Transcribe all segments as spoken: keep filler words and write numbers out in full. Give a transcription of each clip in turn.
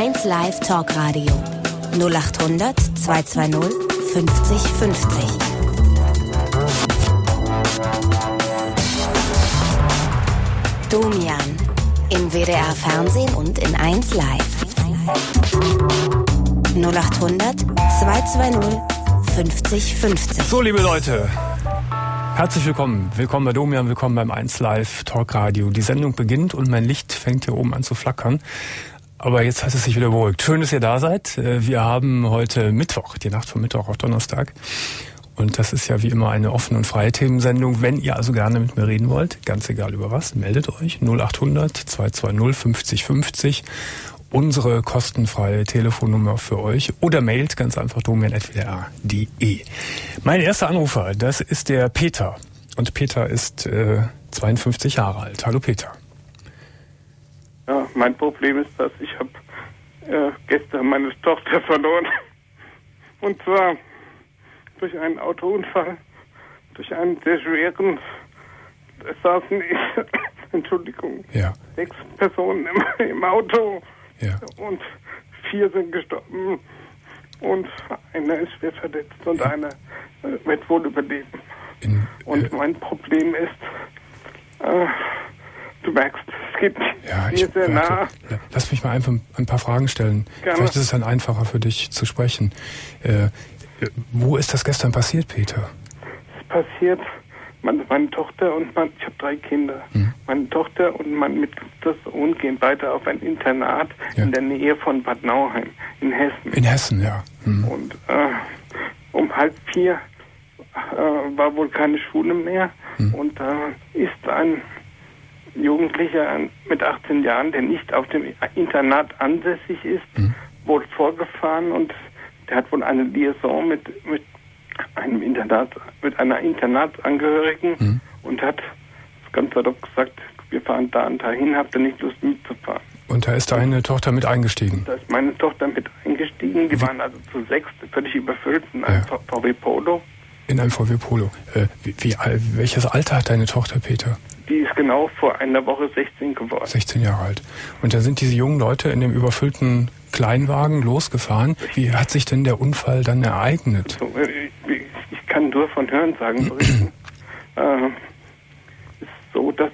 eins Live Talkradio null acht hundert zweihundertzweißig fünfzig fünfzig. Domian im W D R Fernsehen und in eins Live. null acht hundert zweihundertzweißig fünfzig fünfzig. So, liebe Leute, herzlich willkommen. Willkommen bei Domian, willkommen beim eins Live Talkradio. Die Sendung beginnt und mein Licht fängt hier oben an zu flackern. Aber jetzt hat es sich wieder beruhigt. Schön, dass ihr da seid. Wir haben heute Mittwoch, die Nacht von Mittwoch auf Donnerstag. Und das ist ja wie immer eine offene und freie Themensendung. Wenn ihr also gerne mit mir reden wollt, ganz egal über was, meldet euch null acht hundert zweihundertzweißig fünfzig fünfzig. Unsere kostenfreie Telefonnummer für euch. Oder mailt ganz einfach domian at w d r punkt d e. Mein erster Anrufer, das ist der Peter. Und Peter ist äh, zweiundfünfzig Jahre alt. Hallo Peter. Ja, mein Problem ist, dass ich habe äh, gestern meine Tochter verloren. Und zwar durch einen Autounfall, durch einen sehr schweren, es saßen, Entschuldigung, ja. sechs Personen im, im Auto. Ja. Und vier sind gestorben und einer ist schwer verletzt und ja. einer äh, wird wohl überleben. In, äh, und mein Problem ist, äh, du merkst, es geht ja, mir ich, sehr nah. Ja, lass mich mal einfach ein paar Fragen stellen. Gerne. Vielleicht ist es dann einfacher für dich zu sprechen. Äh, wo ist das gestern passiert, Peter? Es passiert, meine, meine Tochter und mein, ich habe drei Kinder. Hm. Meine Tochter und mein mittlerer Sohn gehen beide auf ein Internat ja. in der Nähe von Bad Nauheim in Hessen. In Hessen, ja. Hm. Und äh, um halb vier äh, war wohl keine Schule mehr hm. und da äh, ist ein Jugendlicher mit achtzehn Jahren, der nicht auf dem Internat ansässig ist, hm. wohl vorgefahren und der hat wohl eine Liaison mit, mit einem Internat, mit einer Internatsangehörigen hm. und hat ganz salopp gesagt, wir fahren da und dahin, habt ihr nicht Lust mitzufahren. Und da ist deine Tochter mit eingestiegen? Da ist meine Tochter mit eingestiegen, die wie? waren also zu sechs, völlig überfüllt in einem ja. V W Polo. In einem V W Polo. Äh, wie, wie, welches Alter hat deine Tochter, Peter? Die ist genau vor einer Woche sechzehn geworden. sechzehn Jahre alt. Und da sind diese jungen Leute in dem überfüllten Kleinwagen losgefahren. Wie hat sich denn der Unfall dann ereignet? Also, ich, ich kann nur von Hörensagen berichten. äh, ist so, dass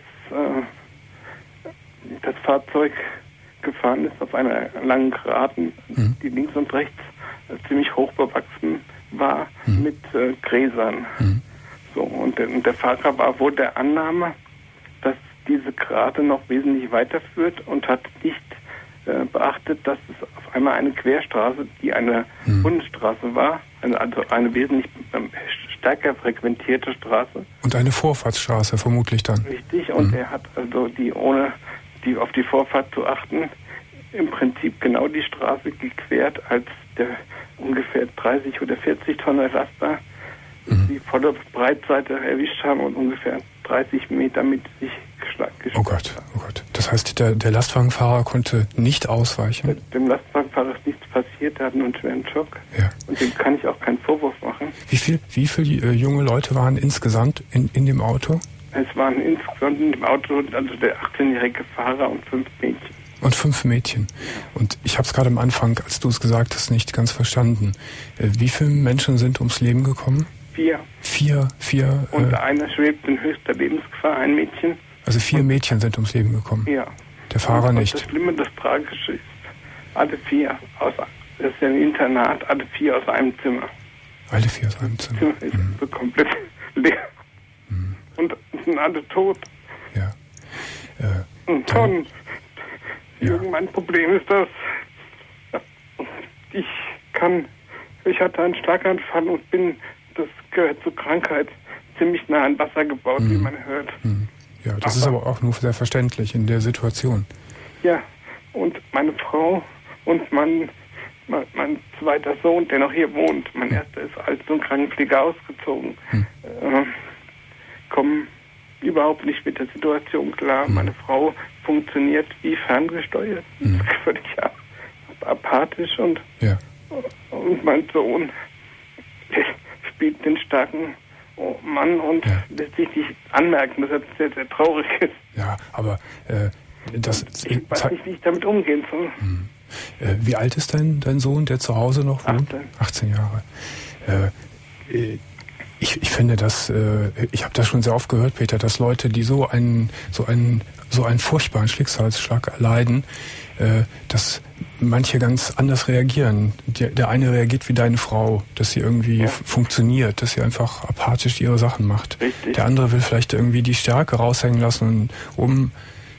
äh, das Fahrzeug gefahren ist auf einer langen Geraden, mhm. die links und rechts äh, ziemlich hoch bewachsen war mhm. mit äh, Gräsern. Mhm. So, und der, und der Fahrer war wohl der Annahme, dass diese Gerade noch wesentlich weiterführt und hat nicht äh, beachtet, dass es auf einmal eine Querstraße, die eine hm. Bundesstraße war, eine, also eine wesentlich ähm, stärker frequentierte Straße. Und eine Vorfahrtsstraße vermutlich dann. Richtig, und hm. er hat also die, ohne die auf die Vorfahrt zu achten, im Prinzip genau die Straße gequert, als der ungefähr dreißig oder vierzig Tonner Laster mhm. die volle Breitseite erwischt haben und ungefähr dreißig Meter mit sich geschlagen. Oh Gott, oh Gott. Das heißt, der, der Lastwagenfahrer konnte nicht ausweichen? Dem Lastwagenfahrer ist nichts passiert, der hat nur einen schweren Schock. Ja. Und dem kann ich auch keinen Vorwurf machen. Wie viel, wie viele äh, junge Leute waren insgesamt in, in dem Auto? Es waren insgesamt in dem Auto, also der achtzehnjährige Fahrer und fünf Mädchen. Und fünf Mädchen. Und ich habe es gerade am Anfang, als du es gesagt hast, nicht ganz verstanden. Äh, wie viele Menschen sind ums Leben gekommen? Vier. Vier, vier. Und äh, einer schwebt in höchster Lebensgefahr, ein Mädchen. Also vier und, Mädchen sind ums Leben gekommen? Ja. Der Fahrer und, nicht? Und das Schlimme, das Tragische ist, alle vier aus, das ist ja ein Internat, alle vier aus einem Zimmer. Alle vier aus einem Zimmer? Das Zimmer ist mhm. so komplett leer. Mhm. Und sind alle tot. Ja. Äh, und dann, ja. mein Problem ist, dass ich kann, ich hatte einen Schlaganfall und bin, das gehört zur Krankheit, ziemlich nah an Wasser gebaut, mhm. wie man hört. Mhm. Ja, das aber, ist aber auch nur sehr verständlich in der Situation. Ja, und meine Frau und mein, mein, mein zweiter Sohn, der noch hier wohnt, mein mhm. erster ist als so ein Krankenpfleger ausgezogen, mhm. äh, kommen überhaupt nicht mit der Situation klar. Mhm. Meine Frau funktioniert wie ferngesteuert, mhm. völlig apathisch und, ja. und mein Sohn spielt den starken Mann und ja. lässt sich nicht anmerken, dass er sehr, sehr traurig ist. Ja, aber äh, das... Ich weiß nicht, wie ich damit umgehen soll. Hm. Äh, wie alt ist dein, dein Sohn, der zu Hause noch wohnt? achtzehn. achtzehn Jahre. Äh, ich, ich finde das, äh, ich habe das schon sehr oft gehört, Peter, dass Leute, die so einen, so einen, so einen furchtbaren Schicksalsschlag erleiden, äh, dass manche ganz anders reagieren. Der, der eine reagiert wie deine Frau, dass sie irgendwie Ja. f- funktioniert, dass sie einfach apathisch ihre Sachen macht. Richtig. Der andere will vielleicht irgendwie die Stärke raushängen lassen, um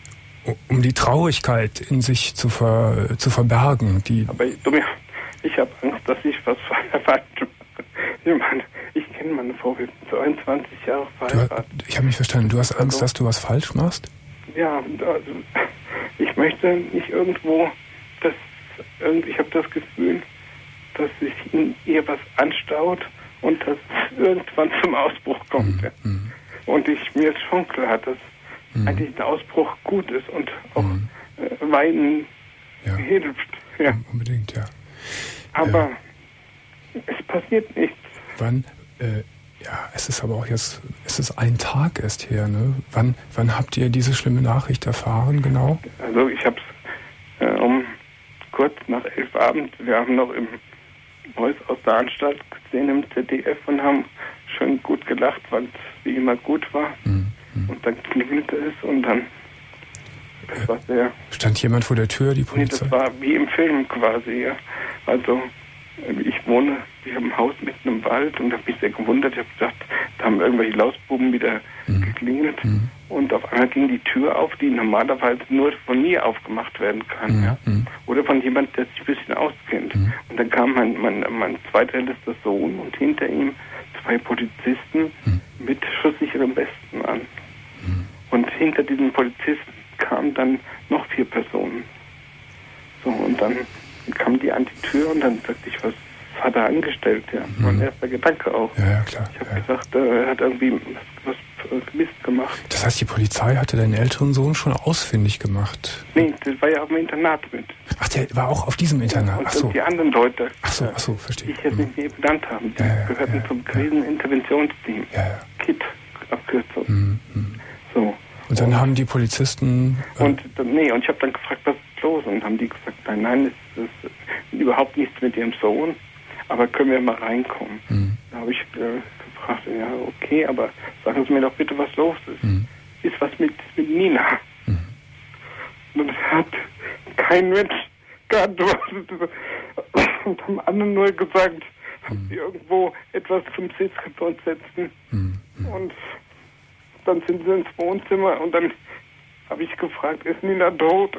um die Traurigkeit in sich zu ver, zu verbergen. Die Aber ich, ich habe Angst, dass ich was falsch mache. Ich meine, ich kenne meine Frau, wir sind zweiundzwanzig Jahre du, verheiratet. ich habe mich verstanden. Du hast Angst, Also- dass du was falsch machst? Ja, also ich möchte nicht irgendwo, dass irgendwie, ich habe das Gefühl, dass sich in ihr was anstaut und dass es irgendwann zum Ausbruch kommt. Ja. Mhm. Und ich mir ist schon klar, dass Mhm. eigentlich ein Ausbruch gut ist und auch Mhm. äh, Weinen Ja, hilft. Ja. unbedingt, ja. Aber es passiert nichts. Wann, äh, ja, es ist aber auch jetzt, es ist ein Tag erst her, ne? Wann, wann habt ihr diese schlimme Nachricht erfahren, genau? Also ich habe es äh, um kurz nach elf Abend, wir haben noch im Neues aus der Anstalt gesehen im Z D F und haben schön gut gelacht, weil es wie immer gut war. Mhm. Und dann klingelte es und dann, das war sehr, Stand jemand vor der Tür, die nee, Polizei? das war wie im Film quasi, ja. Also äh, ich wohne, wir haben ein Haus mitten im Wald und habe mich sehr gewundert. Ich habe gedacht, da haben irgendwelche Lausbuben wieder Mhm. geklingelt. Mhm. Und auf einmal ging die Tür auf, die normalerweise nur von mir aufgemacht werden kann. Mhm. Ja? Mhm. Oder von jemand, der sich ein bisschen auskennt. Mhm. Und dann kam mein, mein, mein zweitältester Sohn und hinter ihm zwei Polizisten Mhm. mit schusssicherem Westen an. Und hinter diesen Polizisten kamen dann noch vier Personen. So, und dann kamen die an die Tür und dann sagte ich, was hat er angestellt? Ja, mein erster Gedanke auch. Ja, ja, klar. Ich habe Ja. gesagt, äh, er hat irgendwie was, was Mist gemacht. Das heißt, die Polizei hatte deinen älteren Sohn schon ausfindig gemacht? Nee, das war ja auf dem Internat mit. Ach, der war auch auf diesem Internat. Und Ach so. die anderen Leute, Ach so, äh, ach so, die verstehe. ich jetzt Mhm. nicht eben benannt habe, die Ja, ja, gehörten ja, zum ja. Kriseninterventionsteam. Ja, ja. KIT, Abkürzung. Mhm. Mhm. So. Und dann haben die Polizisten... Äh, Und dann- nee, und ich habe dann gefragt, was ist los? Und haben die gesagt, nein, nein, es ist äh, überhaupt nichts mit ihrem Sohn, aber können wir mal reinkommen? Mhm. Da habe ich äh, gefragt, ja, okay, aber sagen Sie mir doch bitte, was los ist. Mhm. Ist was mit, mit Nina? Mhm. Und das hat kein Mensch geantwortet. Und haben anderen nur gesagt, haben sie irgendwo etwas zum Sitzgebot setzen. Mhm. Und dann sind sie ins Wohnzimmer und dann habe ich gefragt, ist Nina tot?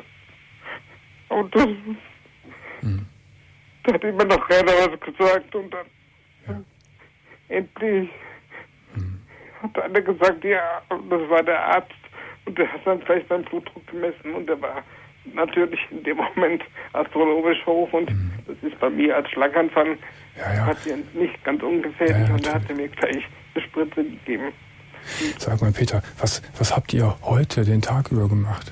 Und das, Mhm. da hat immer noch keiner was gesagt und dann Ja. endlich Mhm. hat einer gesagt, ja, und das war der Arzt und der hat dann gleich beim Blutdruck gemessen und der war natürlich in dem Moment astronomisch hoch und das ist bei mir als Schlaganfall Ja, ja. Patient nicht ganz ungefährlich Ja, ja, und da hat er natürlich. mir gleich eine Spritze gegeben. Sag mal, Peter, was, was habt ihr heute den Tag über gemacht?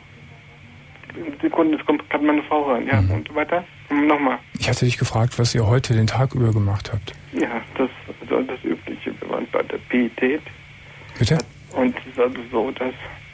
Sekunde, jetzt kommt gerade meine Frau rein. Ja, Mhm. und weiter? Nochmal. Ich hatte dich gefragt, was ihr heute den Tag über gemacht habt. Ja, das also das Übliche. Wir waren bei der Pietät Bitte? und es ist also so, dass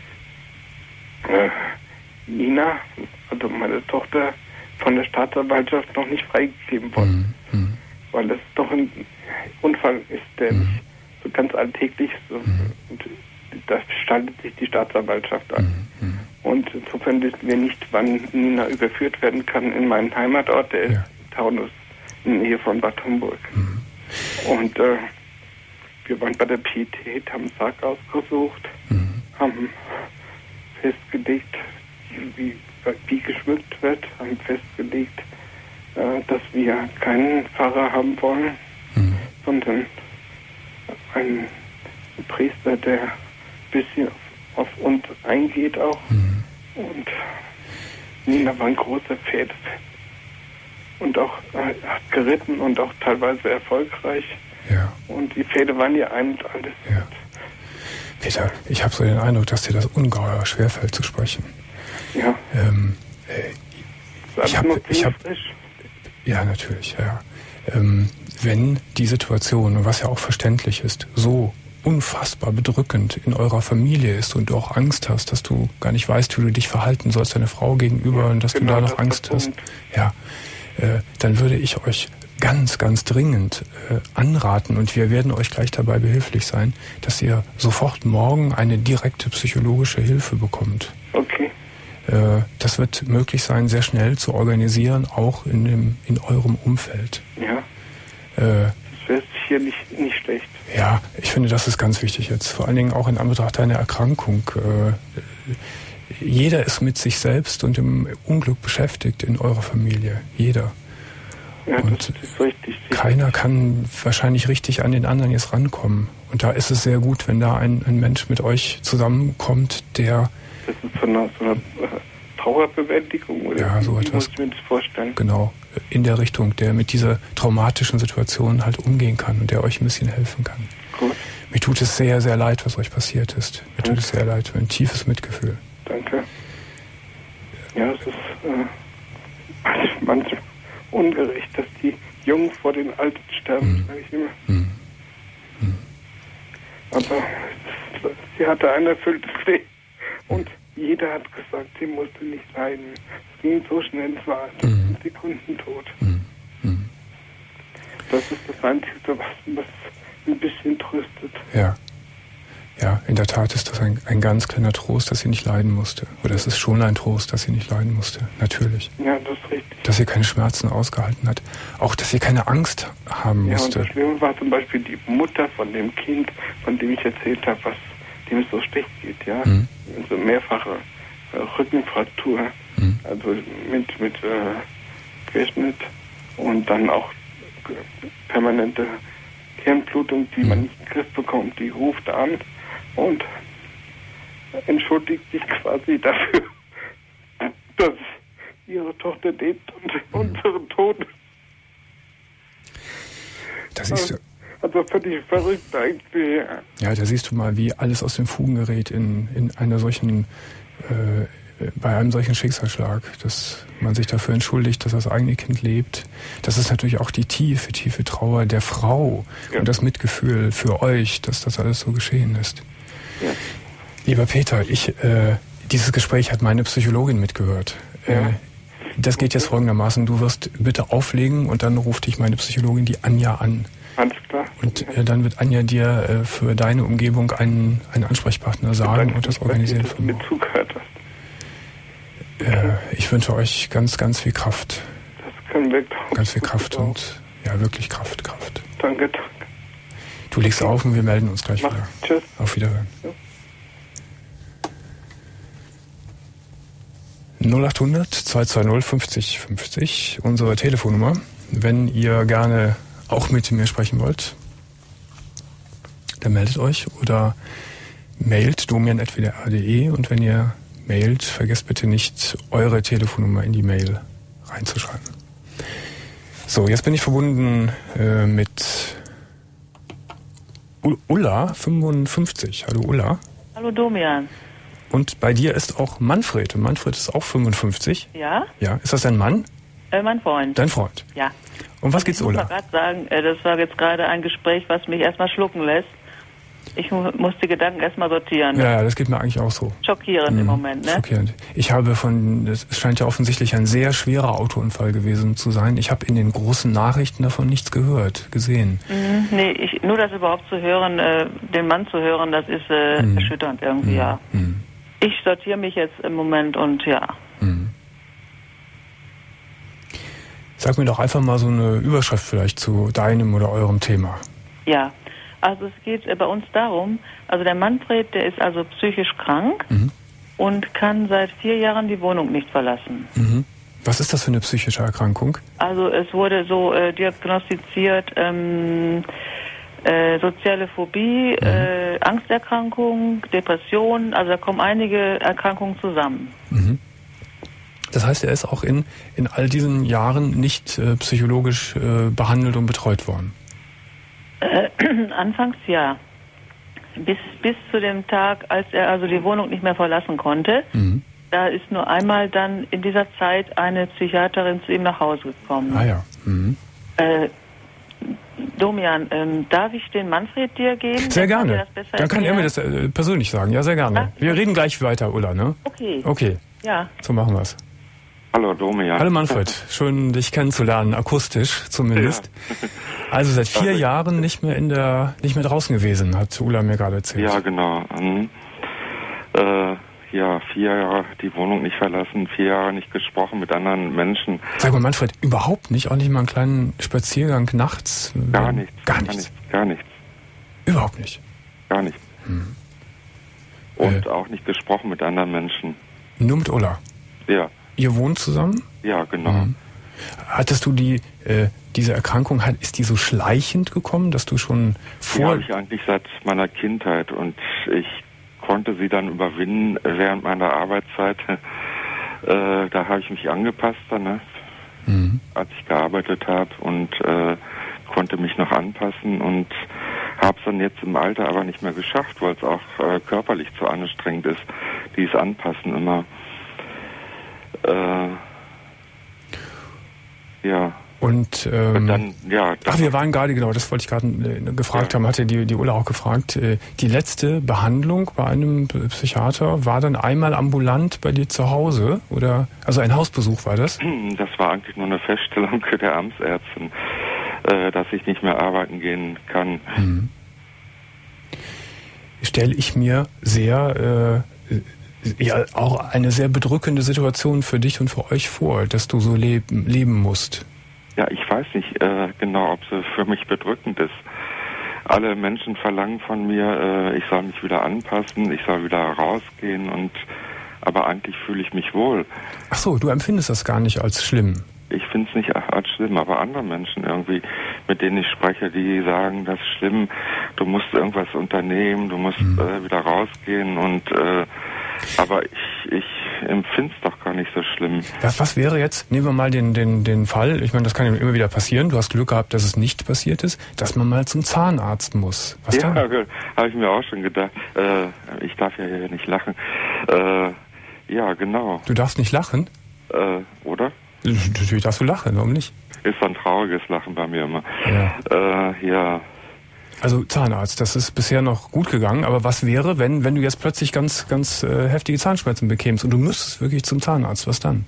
äh, Nina, also meine Tochter, von der Staatsanwaltschaft noch nicht freigegeben wurde. Mhm. Mhm. Weil das doch ein Unfall ist, der Mhm. nicht so ganz alltäglich so, und da schaltet sich die Staatsanwaltschaft an. Mhm. Und insofern wissen wir nicht, wann Nina überführt werden kann in meinen Heimatort, der Ja. ist Taunus, in der Nähe von Bad Homburg. Mhm. Und äh, wir waren bei der Pietät, haben einen Sarg ausgesucht, Mhm. haben festgelegt, wie, wie geschmückt wird, haben festgelegt, äh, dass wir keinen Pfarrer haben wollen, Mhm. sondern einen Priester, der ein bisschen auf, auf uns eingeht auch. Mhm. Und Nina war ein großer Pferd und auch äh, hat geritten und auch teilweise erfolgreich. Ja. Und die Pferde waren ihr ein und alles. Ja. Peter, ich habe so den Eindruck, dass dir das ungeheuer schwerfällt zu sprechen. Ja, Ähm, äh, das ist ich alles hab- noch ich ziemlich hab- frisch. ja, natürlich, ja. Ähm, wenn die Situation, und was ja auch verständlich ist, so unfassbar bedrückend in eurer Familie ist und du auch Angst hast, dass du gar nicht weißt, wie du dich verhalten sollst deiner Frau gegenüber Ja, und dass genau, du da noch das Angst ist der hast, Punkt. ja, äh, dann würde ich euch ganz, ganz dringend äh, anraten, und wir werden euch gleich dabei behilflich sein, dass ihr sofort morgen eine direkte psychologische Hilfe bekommt. Okay. Äh, das wird möglich sein, sehr schnell zu organisieren, auch in, dem, in eurem Umfeld. Ja, Äh, das wäre hier nicht, nicht schlecht. Ja, ich finde, das ist ganz wichtig jetzt. Vor allen Dingen auch in Anbetracht deiner Erkrankung. Äh, jeder ist mit sich selbst und dem Unglück beschäftigt in eurer Familie. Jeder. Ja, Und das ist richtig. keiner kann wahrscheinlich richtig an den anderen jetzt rankommen. Und da ist es sehr gut, wenn da ein, ein Mensch mit euch zusammenkommt, der... Das ist so eine, so eine äh, Trauerbewältigung, oder Ja, so wie etwas. muss ich mir das vorstellen? Genau, in der Richtung, der mit dieser traumatischen Situation halt umgehen kann und der euch ein bisschen helfen kann. Gut, Mir tut es sehr, sehr leid, was euch passiert ist. Mir tut es sehr leid, ein tiefes Mitgefühl. danke. Ja, es ist äh, manch- manchmal ungerecht, dass die Jungen vor den Alten sterben, Mhm. sage ich immer. Mhm. Aber sie hatte ein erfülltes Leben und jeder hat gesagt, sie musste nicht leiden. Es ging so schnell, es war Mhm. Sekunden tot. Mhm. Mhm. Das ist das Einzige, was, was ein bisschen tröstet. Ja. Ja, in der Tat ist das ein, ein ganz kleiner Trost, dass sie nicht leiden musste. Oder es ist schon ein Trost, dass sie nicht leiden musste. Natürlich. Ja, das ist richtig. Dass sie keine Schmerzen ausgehalten hat. Auch, dass sie keine Angst haben Ja, und musste. das Schlimme war zum Beispiel die Mutter von dem Kind, von dem ich erzählt habe, was dem es so schlecht geht, ja. Mhm. Also mehrfache äh, Rückenfraktur, Mhm. also mit, mit äh, Querschnitt und dann auch äh, permanente Hirnblutung, die Mhm. man nicht in den Griff bekommt, die ruft an und entschuldigt sich quasi dafür, dass ihre Tochter lebt und Mhm. unseren Tod. Da siehst du, Also völlig verrückt eigentlich. ja, da siehst du mal, wie alles aus den Fugen gerät in, in einer solchen, äh, bei einem solchen Schicksalsschlag, dass man sich dafür entschuldigt, dass das eigene Kind lebt. Das ist natürlich auch die tiefe, tiefe Trauer der Frau Ja. und das Mitgefühl für euch, dass das alles so geschehen ist. Ja. Lieber Peter, ich, äh, dieses Gespräch hat meine Psychologin mitgehört. Ja. Äh, das geht jetzt folgendermaßen, du wirst bitte auflegen und dann ruft dich meine Psychologin, die Anja, an. Alles klar. Und äh, dann wird Anja dir äh, für deine Umgebung einen, einen Ansprechpartner sagen Danke, und das dass du organisieren das für mit morgen. zugehört hast. Äh, ich wünsche euch ganz, ganz viel Kraft. Das können wir glauben. Ganz viel Kraft und ja, wirklich Kraft, Kraft. Danke, danke. Du legst auf und wir melden uns gleich Mach. wieder. Tschüss. Auf Wiederhören. Ja. null acht hundert zwei zwei null fünfzig fünfzig, unsere Telefonnummer. Wenn ihr gerne auch mit mir sprechen wollt, dann meldet euch oder mailt domian at w d r punkt d e, und wenn ihr mailt, vergesst bitte nicht, eure Telefonnummer in die Mail reinzuschreiben. So, jetzt bin ich verbunden äh, mit U- Ulla fünfundfünfzig. Hallo Ulla. Hallo Domian. Und bei dir ist auch Manfred. Und Manfred ist auch fünfundfünfzig. Ja? Ja, ist das dein Mann? Äh, mein Freund. Dein Freund. Ja. Um was geht's, Ich muss mal Ulla? gerade sagen, äh, das war jetzt gerade ein Gespräch, was mich erstmal schlucken lässt. Ich mu muss die Gedanken erstmal sortieren. Ja, ja, das geht mir eigentlich auch so. Schockierend Mhm. im Moment, ne? Schockierend. Ich habe von, es scheint ja offensichtlich ein sehr schwerer Autounfall gewesen zu sein. Ich habe in den großen Nachrichten davon nichts gehört, gesehen. Mhm. Nee, ich, nur das überhaupt zu hören, äh, den Mann zu hören, das ist äh, Mhm. erschütternd irgendwie, Mhm. ja. Mhm. Ich sortiere mich jetzt im Moment und ja. Mhm. Sag mir doch einfach mal so eine Überschrift vielleicht zu deinem oder eurem Thema. Ja. Also es geht äh, bei uns darum, also der Manfred, der ist also psychisch krank Mhm. und kann seit vier Jahren die Wohnung nicht verlassen. Mhm. Was ist das für eine psychische Erkrankung? Also es wurde so äh, diagnostiziert, ähm, äh, soziale Phobie, Mhm. äh, Angsterkrankung, Depression, also da kommen einige Erkrankungen zusammen. Mhm. Das heißt, er ist auch in, in all diesen Jahren nicht äh, psychologisch äh, behandelt und betreut worden. Äh, anfangs ja. Bis, bis zu dem Tag, als er also die Wohnung nicht mehr verlassen konnte. Mhm. Da ist nur einmal dann in dieser Zeit eine Psychiaterin zu ihm nach Hause gekommen. Ah ja. Mhm. Äh, Domian, ähm, darf ich den Manfred dir geben? Sehr Dann kann gerne. er das besser Dann kann er mir erklären. das äh, persönlich sagen. Ja, sehr gerne. Ach, Wir reden gleich weiter, Ulla, ne? Okay. Okay, Ja. so machen wir's. Hallo Domian. Hallo Manfred, schön dich kennenzulernen, akustisch zumindest. Ja. Also seit vier Also- Jahren nicht mehr in der, nicht mehr draußen gewesen, hat Ulla mir gerade erzählt. Ja, genau. Mhm. Äh, ja, vier Jahre die Wohnung nicht verlassen, vier Jahre nicht gesprochen mit anderen Menschen. Sag mal Manfred, überhaupt nicht, auch nicht mal einen kleinen Spaziergang nachts? Gar nichts. Gar nichts. Gar nichts. Überhaupt nicht. Gar nichts. Hm. Und Äh. auch nicht gesprochen mit anderen Menschen. Nur mit Ulla. Ja, Ihr wohnt zusammen? ja, genau. Mhm. Hattest du die, äh, diese Erkrankung, hat, ist die so schleichend gekommen, dass du schon Die vor... habe ich eigentlich seit meiner Kindheit und ich konnte sie dann überwinden während meiner Arbeitszeit. Äh, da habe ich mich angepasst dann, ne? Mhm. Als ich gearbeitet habe und äh, konnte mich noch anpassen und habe es dann jetzt im Alter aber nicht mehr geschafft, weil es auch äh, körperlich zu anstrengend ist, dieses Anpassen immer. Äh, ja. Und, ähm, Und dann, ja, dann ach, wir waren gerade, genau, das wollte ich gerade äh, gefragt Ja. haben, hatte die, die Ulla auch gefragt. Äh, die letzte Behandlung bei einem Psychiater war dann einmal ambulant bei dir zu Hause? Oder, also ein Hausbesuch war das? das war eigentlich nur eine Feststellung der Amtsärztin, äh, dass ich nicht mehr arbeiten gehen kann. Hm. Stelle ich mir sehr, äh, ja, auch eine sehr bedrückende Situation für dich und für euch vor, dass du so leben, leben musst. Ja, ich weiß nicht äh, genau, ob sie für mich bedrückend ist. Alle Menschen verlangen von mir, äh, ich soll mich wieder anpassen, ich soll wieder rausgehen und aber eigentlich fühle ich mich wohl. Ach so, du empfindest das gar nicht als schlimm. Ich finde es nicht als schlimm, aber andere Menschen irgendwie, mit denen ich spreche, die sagen, das ist schlimm, du musst irgendwas unternehmen, du musst Mhm. äh, wieder rausgehen und äh, aber ich, ich empfinde es doch gar nicht so schlimm. Was, was wäre jetzt, nehmen wir mal den, den, den Fall, ich meine, das kann ja immer wieder passieren, du hast Glück gehabt, dass es nicht passiert ist, dass man mal zum Zahnarzt muss. Was Ja, dann? habe ich mir auch schon gedacht. Äh, ich darf ja hier nicht lachen. Äh, ja, genau. Du darfst nicht lachen? Äh, oder? Natürlich darfst du lachen, warum nicht? Ist so ein trauriges Lachen bei mir immer. Ja. Äh, ja. Also Zahnarzt, das ist bisher noch gut gegangen, aber was wäre, wenn, wenn du jetzt plötzlich ganz, ganz äh, heftige Zahnschmerzen bekämst und du müsstest wirklich zum Zahnarzt, was dann?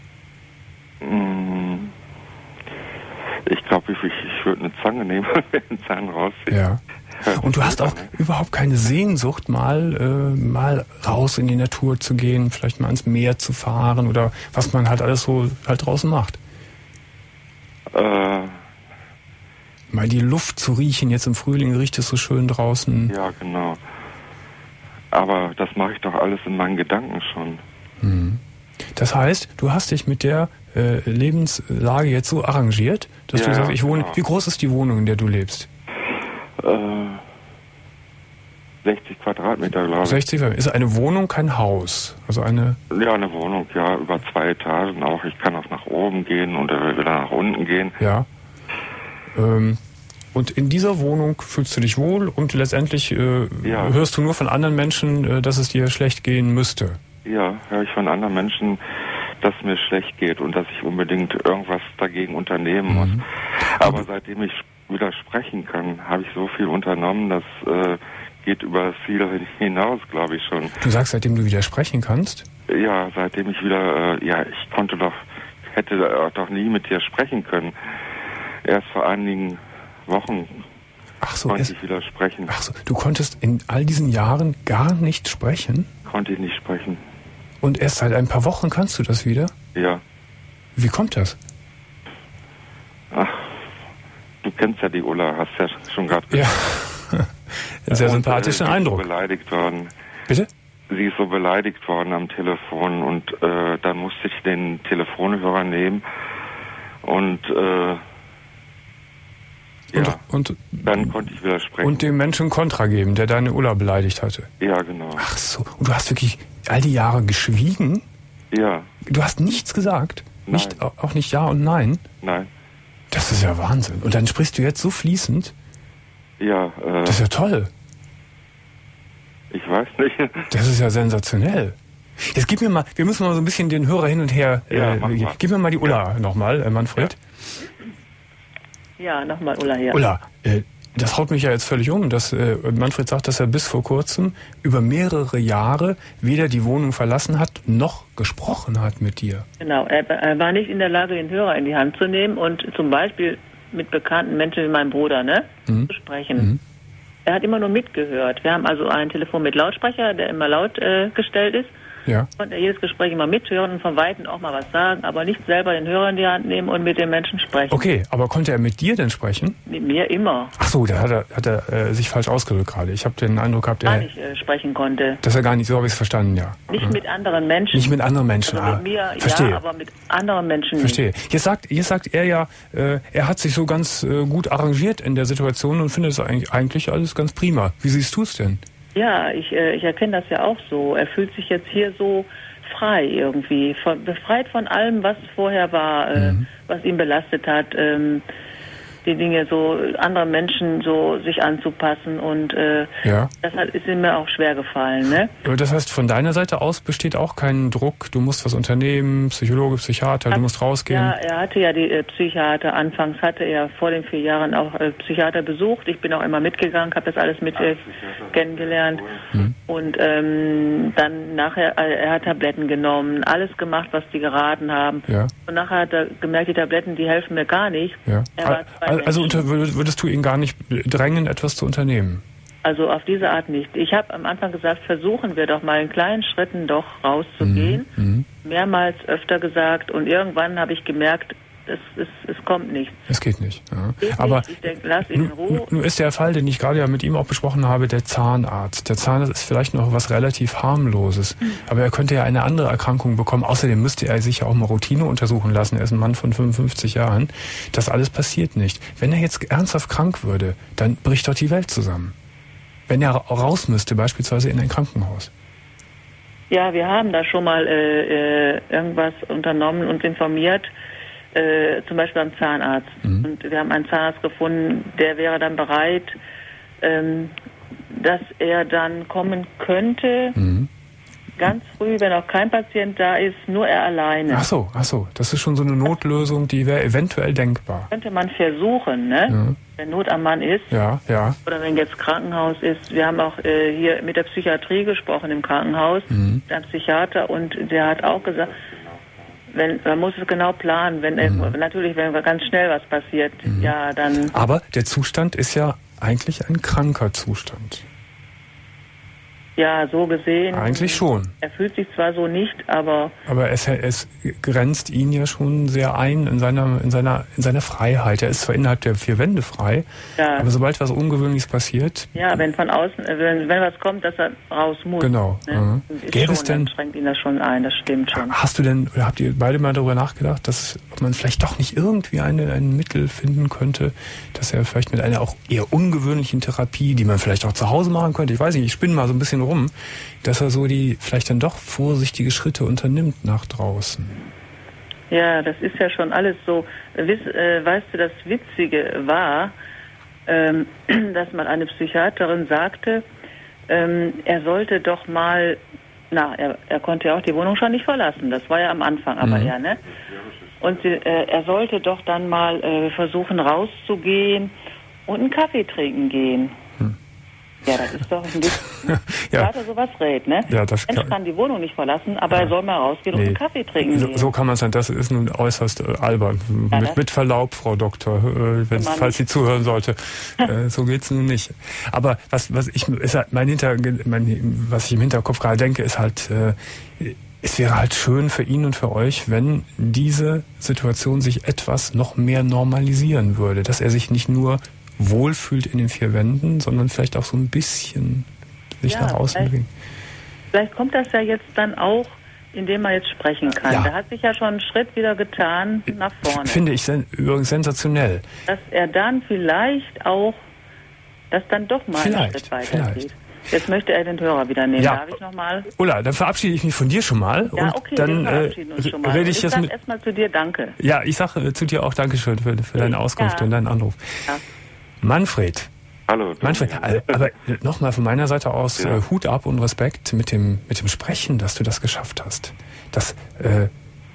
Mm, ich glaube, ich, ich würde eine Zange nehmen und den Zahn rausziehen. Ja. Und du hast auch überhaupt keine Sehnsucht, mal, äh, mal raus in die Natur zu gehen, vielleicht mal ans Meer zu fahren oder was man halt alles so halt draußen macht. Äh, Mal die Luft zu riechen, jetzt im Frühling riecht es so schön draußen. ja, genau. Aber das mache ich doch alles in meinen Gedanken schon. Mhm. Das heißt, du hast dich mit der äh, Lebenslage jetzt so arrangiert, dass Ja, du sagst, ich wohne. genau. Wie groß ist die Wohnung, in der du lebst? Äh, sechzig Quadratmeter, glaube ich. sechzig. Ist eine Wohnung kein Haus? Also eine. Ja, eine Wohnung, ja, über zwei Etagen auch. Ich kann auch nach oben gehen und wieder nach unten gehen. Ja. Ähm, und in dieser Wohnung fühlst du dich wohl und letztendlich äh, Ja. hörst du nur von anderen Menschen, äh, dass es dir schlecht gehen müsste. Ja, höre ich von anderen Menschen, dass es mir schlecht geht und dass ich unbedingt irgendwas dagegen unternehmen muss. Mhm. Aber seitdem ich wieder sprechen kann, habe ich so viel unternommen, das äh, geht über das Ziel hinaus, glaube ich schon. Du sagst, seitdem du wieder sprechen kannst? Ja, seitdem ich wieder, äh, ja, ich konnte doch, hätte äh, doch nie mit dir sprechen können. Erst vor einigen Wochen Ach so, konnte es, ich wieder sprechen. ach so, du konntest in all diesen Jahren gar nicht sprechen? Konnte ich nicht sprechen. Und erst seit ein paar Wochen kannst du das wieder? Ja. Wie kommt das? Ach, du kennst ja die Ulla, hast ja schon gerade Ja, sehr Und, sympathischen äh, sie Eindruck. ist so beleidigt worden. Bitte? Sie ist so beleidigt worden am Telefon und äh, dann musste ich den Telefonhörer nehmen und äh, Und, ja, und, dann konnte ich wieder sprechen. und dem Menschen Kontra geben, der deine Ulla beleidigt hatte. Ja, genau. Ach so, und du hast wirklich all die Jahre geschwiegen? Ja, Du hast nichts gesagt? Nein. Nicht, auch nicht Ja und Nein? nein. Das ist ja Wahnsinn. Und dann sprichst du jetzt so fließend? Ja, äh, Das ist ja toll. ich weiß nicht. Das ist ja sensationell. Jetzt gib mir mal, wir müssen mal so ein bisschen den Hörer hin und her. Ja, äh, mach mal. gib mir mal die Ulla nochmal, äh, Manfred. Ja, nochmal Ulla hier. Ulla, äh, das haut mich ja jetzt völlig um, dass äh, Manfred sagt, dass er bis vor kurzem über mehrere Jahre weder die Wohnung verlassen hat, noch gesprochen hat mit dir. Genau, er, er war nicht in der Lage, den Hörer in die Hand zu nehmen und zum Beispiel mit bekannten Menschen wie meinem Bruder, ne, mhm. zu sprechen. Mhm. Er hat immer nur mitgehört. Wir haben also ein Telefon mit Lautsprecher, der immer laut äh, gestellt ist. Ja. Konnte er jedes Gespräch immer mithören und von Weitem auch mal was sagen, aber nicht selber den Hörer in die Hand nehmen und mit den Menschen sprechen. Okay, aber konnte er mit dir denn sprechen? Mit mir immer. Ach so, da hat er, hat er äh, sich falsch ausgedrückt gerade. Ich habe den Eindruck gehabt, gar er nicht äh, sprechen konnte. Dass er gar nicht, so habe ich es verstanden, ja. Nicht ja. mit anderen Menschen. Nicht mit anderen Menschen, also ah, mit mir, verstehe. Ja, aber mit anderen Menschen Verstehe. nicht. Jetzt sagt, jetzt sagt er ja, äh, er hat sich so ganz äh, gut arrangiert in der Situation und findet es eigentlich, eigentlich alles ganz prima. Wie siehst du es denn? Ja, ich, äh, ich erkenne das ja auch so. Er fühlt sich jetzt hier so frei irgendwie, von, befreit von allem, was vorher war, äh, mhm. was ihn belastet hat, ähm, die Dinge so, anderen Menschen so sich anzupassen und äh, ja. das hat, ist ihm mir auch schwer gefallen. Ne? Das heißt, von deiner Seite aus besteht auch kein Druck, du musst was unternehmen, Psychologe, Psychiater, hat, du musst rausgehen? Ja, er hatte ja die äh, Psychiater, anfangs hatte er vor den vier Jahren auch äh, Psychiater besucht, ich bin auch immer mitgegangen, habe das alles mit äh, kennengelernt mhm. und ähm, dann nachher, äh, er hat Tabletten genommen, alles gemacht, was die geraten haben ja. und nachher hat er gemerkt, die Tabletten, die helfen mir gar nicht. Ja. Er war Also unter, würdest du ihn gar nicht drängen, etwas zu unternehmen? Also auf diese Art nicht. Ich habe am Anfang gesagt, versuchen wir doch mal in kleinen Schritten doch rauszugehen. Mhm. Mehrmals öfter gesagt und irgendwann habe ich gemerkt, es, es, es kommt nicht. Es geht nicht. Ja. Geht Aber nicht. Ich denk, lass ihn in Ruhe. Nun ist der Fall, den ich gerade ja mit ihm auch besprochen habe, der Zahnarzt. Der Zahnarzt ist vielleicht noch was relativ harmloses, mhm. aber er könnte ja eine andere Erkrankung bekommen. Außerdem müsste er sich ja auch mal Routine untersuchen lassen. Er ist ein Mann von fünfundfünfzig Jahren. Das alles passiert nicht. Wenn er jetzt ernsthaft krank würde, dann bricht doch die Welt zusammen. Wenn er raus müsste, beispielsweise in ein Krankenhaus. Ja, wir haben da schon mal äh, irgendwas unternommen und informiert. Äh, zum Beispiel beim Zahnarzt. Mhm. Und wir haben einen Zahnarzt gefunden, der wäre dann bereit, ähm, dass er dann kommen könnte, mhm. ganz früh, wenn auch kein Patient da ist, nur er alleine. Ach so, ach so. Das ist schon so eine Notlösung, die wäre eventuell denkbar. Könnte man versuchen, ne? Ja. Wenn Not am Mann ist. Ja, ja. Oder wenn jetzt Krankenhaus ist. Wir haben auch äh, hier mit der Psychiatrie gesprochen im Krankenhaus, mhm. mit einem Psychiater, und der hat auch gesagt, wenn, man muss es genau planen, wenn mhm. äh, natürlich, wenn ganz schnell was passiert, mhm. ja, dann... Aber der Zustand ist ja eigentlich ein kranker Zustand. Ja, so gesehen. Eigentlich schon. Er fühlt sich zwar so nicht, aber... Aber es, es grenzt ihn ja schon sehr ein in seiner, in seiner, in seiner Freiheit. Er ist zwar innerhalb der vier Wände frei, ja. aber sobald was Ungewöhnliches passiert... Ja, wenn von außen, wenn, wenn was kommt, dass er raus muss. Genau. Ne? Mhm. Gäbe schon, es denn... Dann schränkt ihn das schon ein, das stimmt schon. Hast du denn, oder habt ihr beide mal darüber nachgedacht, dass ob man vielleicht doch nicht irgendwie eine, ein Mittel finden könnte, dass er vielleicht mit einer auch eher ungewöhnlichen Therapie, die man vielleicht auch zu Hause machen könnte, ich weiß nicht, ich spinne mal so ein bisschen rum, dass er so die vielleicht dann doch vorsichtige Schritte unternimmt nach draußen. Ja, das ist ja schon alles so. Wiss, äh, weißt du, das Witzige war, ähm, dass mal eine Psychiaterin sagte, ähm, er sollte doch mal, na, er, er konnte ja auch die Wohnung schon nicht verlassen, das war ja am Anfang aber mhm. ja, ne? Und sie, äh, er sollte doch dann mal äh, versuchen rauszugehen und einen Kaffee trinken gehen. Ja, das ist doch ein bisschen, ja. Vater sowas rät, ne? Ja, das Mensch kann, kann die Wohnung nicht verlassen, aber ja. er soll mal rausgehen nee. und einen Kaffee trinken so, gehen. So kann man es sagen, das ist nun äußerst äh, albern. Ja, mit, mit Verlaub, Frau Doktor, äh, wenn, falls sie zuhören sollte. äh, so geht's nun nicht. Aber was, was ich, ist halt mein Hinter, mein, was ich im Hinterkopf gerade denke, ist halt, äh, es wäre halt schön für ihn und für euch, wenn diese Situation sich etwas noch mehr normalisieren würde, dass er sich nicht nur wohlfühlt in den vier Wänden, sondern vielleicht auch so ein bisschen sich ja, nach außen bewegen. Vielleicht kommt das ja jetzt dann auch, indem man jetzt sprechen kann. Ja. Da hat sich ja schon einen Schritt wieder getan nach vorne. Finde ich sen- übrigens sensationell. Dass er dann vielleicht auch, dass dann doch mal vielleicht, einen Schritt weitergeht. Vielleicht. Jetzt möchte er den Hörer wieder nehmen. Ja. Darf ich nochmal? Ulla, dann verabschiede ich mich von dir schon mal. Ja, und okay, dann wir verabschieden uns äh, schon mal. rede ich, ich jetzt sage mit. erstmal zu dir Danke. Ja, ich sage äh, zu dir auch Dankeschön für, für deine Auskunft ja. und deinen Anruf. Ja. Manfred. Hallo. Manfred, aber nochmal von meiner Seite aus ja. äh, Hut ab und Respekt mit dem mit dem Sprechen, dass du das geschafft hast. Das äh,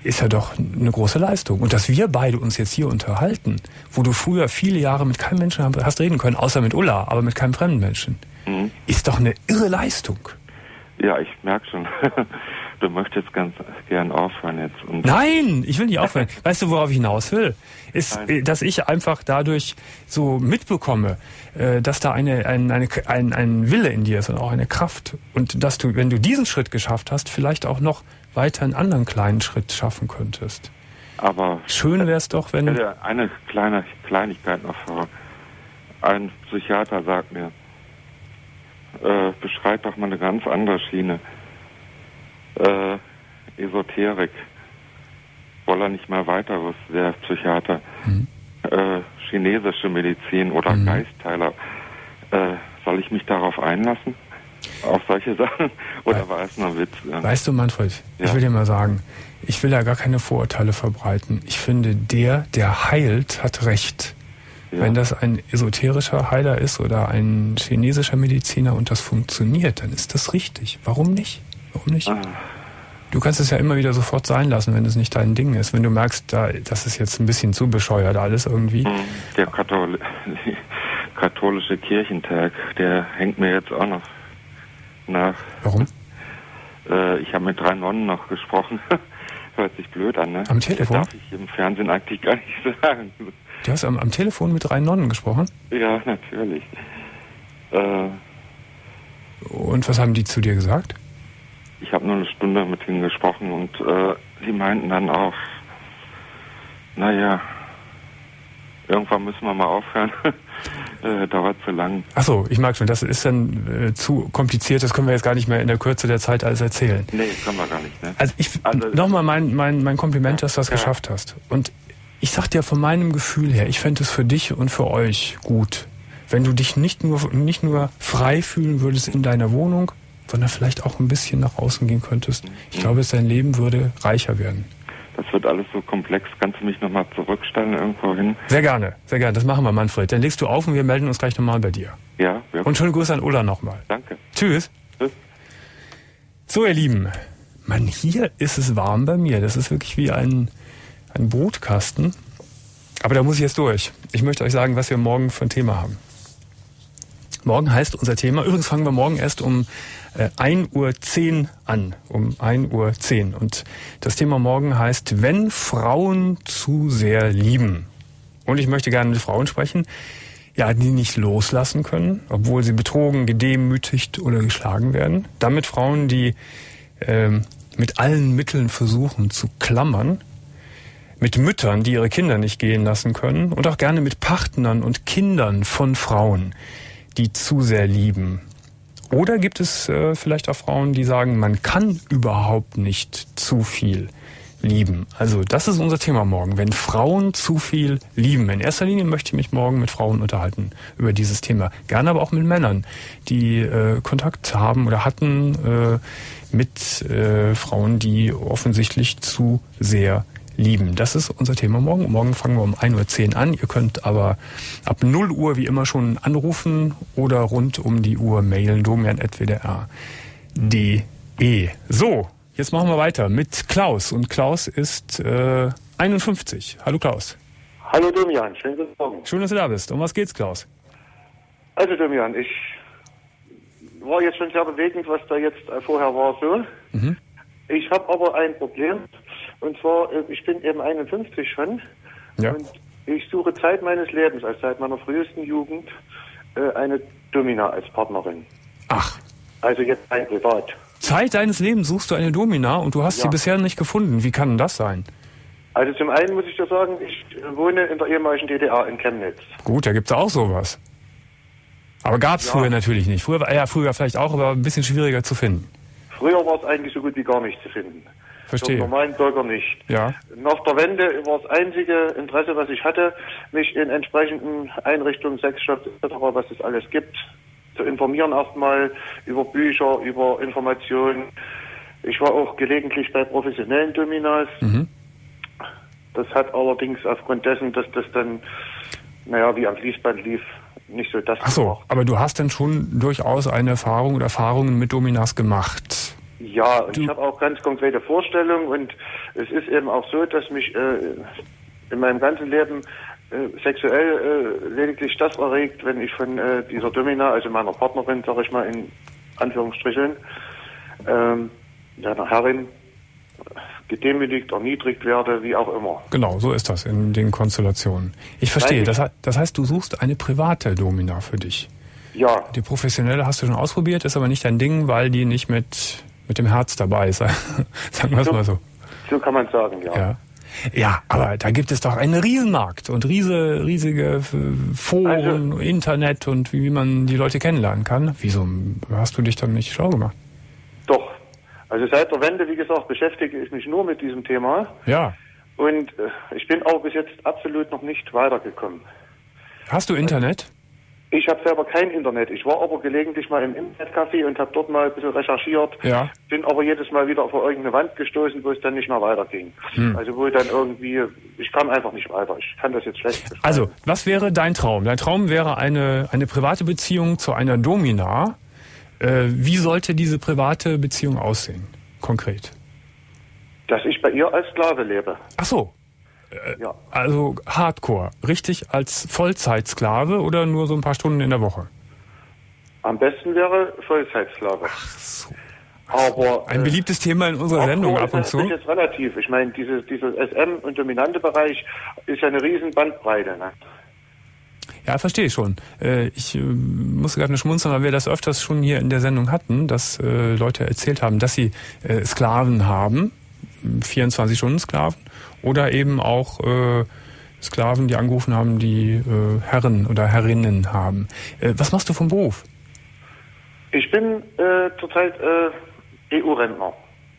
ist ja doch eine große Leistung. Und dass wir beide uns jetzt hier unterhalten, wo du früher viele Jahre mit keinem Menschen hast reden können, außer mit Ulla, aber mit keinem fremden Menschen, mhm. ist doch eine irre Leistung. Ja, ich merke schon. Du möchtest ganz gern aufhören jetzt. Und Nein, ich will nicht aufhören. Weißt du, worauf ich hinaus will? Ist, Nein. dass ich einfach dadurch so mitbekomme, dass da eine, ein, eine, ein, ein Wille in dir ist und auch eine Kraft. Und dass du, wenn du diesen Schritt geschafft hast, vielleicht auch noch weiter einen anderen kleinen Schritt schaffen könntest. Aber schön wäre es doch, wenn... Eine kleine Kleinigkeit noch vor. Ein Psychiater sagt mir, äh, beschreib doch mal eine ganz andere Schiene. Äh, Esoterik. Woll er nicht mal weiter wusste, der Psychiater. Mhm. Äh, chinesische Medizin oder mhm. Geistheiler. Äh, soll ich mich darauf einlassen? Auf solche Sachen? Oder We- war es nur ein Witz? Weißt du, Manfred, ja. ich will dir mal sagen, ich will da gar keine Vorurteile verbreiten. Ich finde, der, der heilt, hat recht. Ja. Wenn das ein esoterischer Heiler ist oder ein chinesischer Mediziner und das funktioniert, dann ist das richtig. Warum nicht? Warum nicht? Ah. Du kannst es ja immer wieder sofort sein lassen, wenn es nicht dein Ding ist. Wenn du merkst, da, das ist jetzt ein bisschen zu bescheuert alles irgendwie. Der Kathol- katholische Kirchentag, der hängt mir jetzt auch noch nach. Warum? Äh, ich habe mit drei Nonnen noch gesprochen. Hört sich blöd an, ne? Am Telefon? Das darf ich im Fernsehen eigentlich gar nicht sagen. Du hast am, am Telefon mit drei Nonnen gesprochen? Ja, natürlich. Äh, Und was haben die zu dir gesagt? Ich habe nur eine Stunde mit ihnen gesprochen und äh, die meinten dann auch, naja, irgendwann müssen wir mal aufhören. äh, dauert zu lang. Ach so, ich mag schon, das ist dann äh, zu kompliziert, das können wir jetzt gar nicht mehr in der Kürze der Zeit alles erzählen. Nee, können wir gar nicht, ne? Also ich, also, nochmal mein, mein, mein Kompliment, dass du das ja. geschafft hast. Und ich sag dir von meinem Gefühl her, ich fände es für dich und für euch gut, wenn du dich nicht nur, nicht nur frei fühlen würdest in deiner Wohnung, sondern vielleicht auch ein bisschen nach außen gehen könntest. Ich glaube, dein Leben würde reicher werden. Das wird alles so komplex. Kannst du mich nochmal zurückstellen irgendwo hin? Sehr gerne, sehr gerne. Das machen wir, Manfred. Dann legst du auf und wir melden uns gleich nochmal bei dir. Ja, wirklich. Und schönen Gruß an Ulla nochmal. Danke. Tschüss. Tschüss. So, ihr Lieben. Mann, hier ist es warm bei mir. Das ist wirklich wie ein, ein Brotkasten. Aber da muss ich jetzt durch. Ich möchte euch sagen, was wir morgen für ein Thema haben. Morgen heißt unser Thema, übrigens fangen wir morgen erst um äh, ein Uhr zehn an, um ein Uhr zehn. Und das Thema morgen heißt, wenn Frauen zu sehr lieben. Und ich möchte gerne mit Frauen sprechen, ja, die nicht loslassen können, obwohl sie betrogen, gedemütigt oder geschlagen werden. Damit Frauen, die äh, mit allen Mitteln versuchen zu klammern, mit Müttern, die ihre Kinder nicht gehen lassen können und auch gerne mit Partnern und Kindern von Frauen, die zu sehr lieben. Oder gibt es äh, vielleicht auch Frauen, die sagen, man kann überhaupt nicht zu viel lieben. Also das ist unser Thema morgen, wenn Frauen zu viel lieben. In erster Linie möchte ich mich morgen mit Frauen unterhalten über dieses Thema. Gerne aber auch mit Männern, die äh, Kontakt haben oder hatten äh, mit äh, Frauen, die offensichtlich zu sehr lieben. Das ist unser Thema morgen. Morgen fangen wir um ein Uhr zehn an. Ihr könnt aber ab null Uhr wie immer schon anrufen oder rund um die Uhr mailen, domian at w d r punkt d e. So, jetzt machen wir weiter mit Klaus. Und Klaus ist äh, einundfünfzig. Hallo Klaus. Hallo Domian, schönen guten Morgen. Schön, dass du da bist. Um was geht's, Klaus? Also Domian, ich war jetzt schon sehr bewegend, was da jetzt vorher war so. Mhm. Ich habe aber ein Problem. Und zwar, ich bin eben einundfünfzig schon ja. und ich suche Zeit meines Lebens, also seit meiner frühesten Jugend, eine Domina als Partnerin. Ach. Also jetzt ein Privat. Zeit deines Lebens suchst du eine Domina und du hast ja. sie bisher nicht gefunden. Wie kann denn das sein? Also zum einen muss ich dir sagen, ich wohne in der ehemaligen D D R in Chemnitz. Gut, da gibt's auch sowas. Aber gab's ja. früher natürlich nicht. Früher war ja früher vielleicht auch, aber ein bisschen schwieriger zu finden. Früher war es eigentlich so gut wie gar nicht zu finden. Verstehe. Für normalen Bürger nicht. Ja. Nach der Wende war das einzige Interesse, was ich hatte, mich in entsprechenden Einrichtungen, Sexshops et cetera, was es alles gibt, zu informieren erstmal über Bücher, über Informationen. Ich war auch gelegentlich bei professionellen Dominas. Mhm. Das hat allerdings aufgrund dessen, dass das dann, naja, wie am Fließband lief, nicht so das Ach so, gemacht. aber du hast dann schon durchaus eine Erfahrung oder Erfahrungen mit Dominas gemacht. Ja, und Du- ich habe auch ganz konkrete Vorstellungen und es ist eben auch so, dass mich äh, in meinem ganzen Leben äh, sexuell äh, lediglich das erregt, wenn ich von äh, dieser Domina, also meiner Partnerin, sag ich mal in Anführungsstrichen, ähm, einer Herrin, gedemütigt, erniedrigt werde, wie auch immer. Genau, so ist das in den Konstellationen. Ich verstehe. Nein, Das, he- das heißt, du suchst eine private Domina für dich. Ja, Die professionelle hast du schon ausprobiert, ist aber nicht dein Ding, weil die nicht mit, mit dem Herz dabei ist. Sagen wir es So. mal so. so kann man sagen, ja. Ja. Ja, aber da gibt es doch einen Riesenmarkt und riese, riesige äh, Foren, Also- Internet und wie, wie man die Leute kennenlernen kann. Wieso hast du dich dann nicht schlau gemacht? Doch. Also seit der Wende, wie gesagt, beschäftige ich mich nur mit diesem Thema Ja. und äh, ich bin auch bis jetzt absolut noch nicht weitergekommen. Hast du Internet? Ich habe selber kein Internet. Ich war aber gelegentlich mal im Internetcafé und habe dort mal ein bisschen recherchiert. Ja. Bin aber jedes Mal wieder vor irgendeine Wand gestoßen, wo es dann nicht mehr weiterging. Hm. Also wo dann irgendwie, ich kam einfach nicht weiter. Ich kann das jetzt schlecht beschreiben. Also, was wäre dein Traum? Dein Traum wäre eine, eine private Beziehung zu einer Domina. Äh, wie sollte diese private Beziehung aussehen? Konkret. Dass ich bei ihr als Sklave lebe. Ach so. Ja. Also Hardcore. Richtig als Vollzeitsklave oder nur so ein paar Stunden in der Woche? Am besten wäre Vollzeitsklave. So. Aber Ein äh, beliebtes Thema in unserer Sendung ab und ist zu. natürlich jetzt relativ. Ich meine, dieses, dieses S M- und dominante Bereich ist ja eine riesen Bandbreite. Ne? Ja, verstehe ich schon. Äh, Ich äh, musste gerade schmunzeln, weil wir das öfters schon hier in der Sendung hatten, dass äh, Leute erzählt haben, dass sie äh, Sklaven haben, vierundzwanzig-Stunden-Sklaven, oder eben auch äh, Sklaven, die angerufen haben, die äh, Herren oder Herrinnen haben. Äh, was machst du vom Beruf? Ich bin äh, zurzeit äh, E U-Rentner.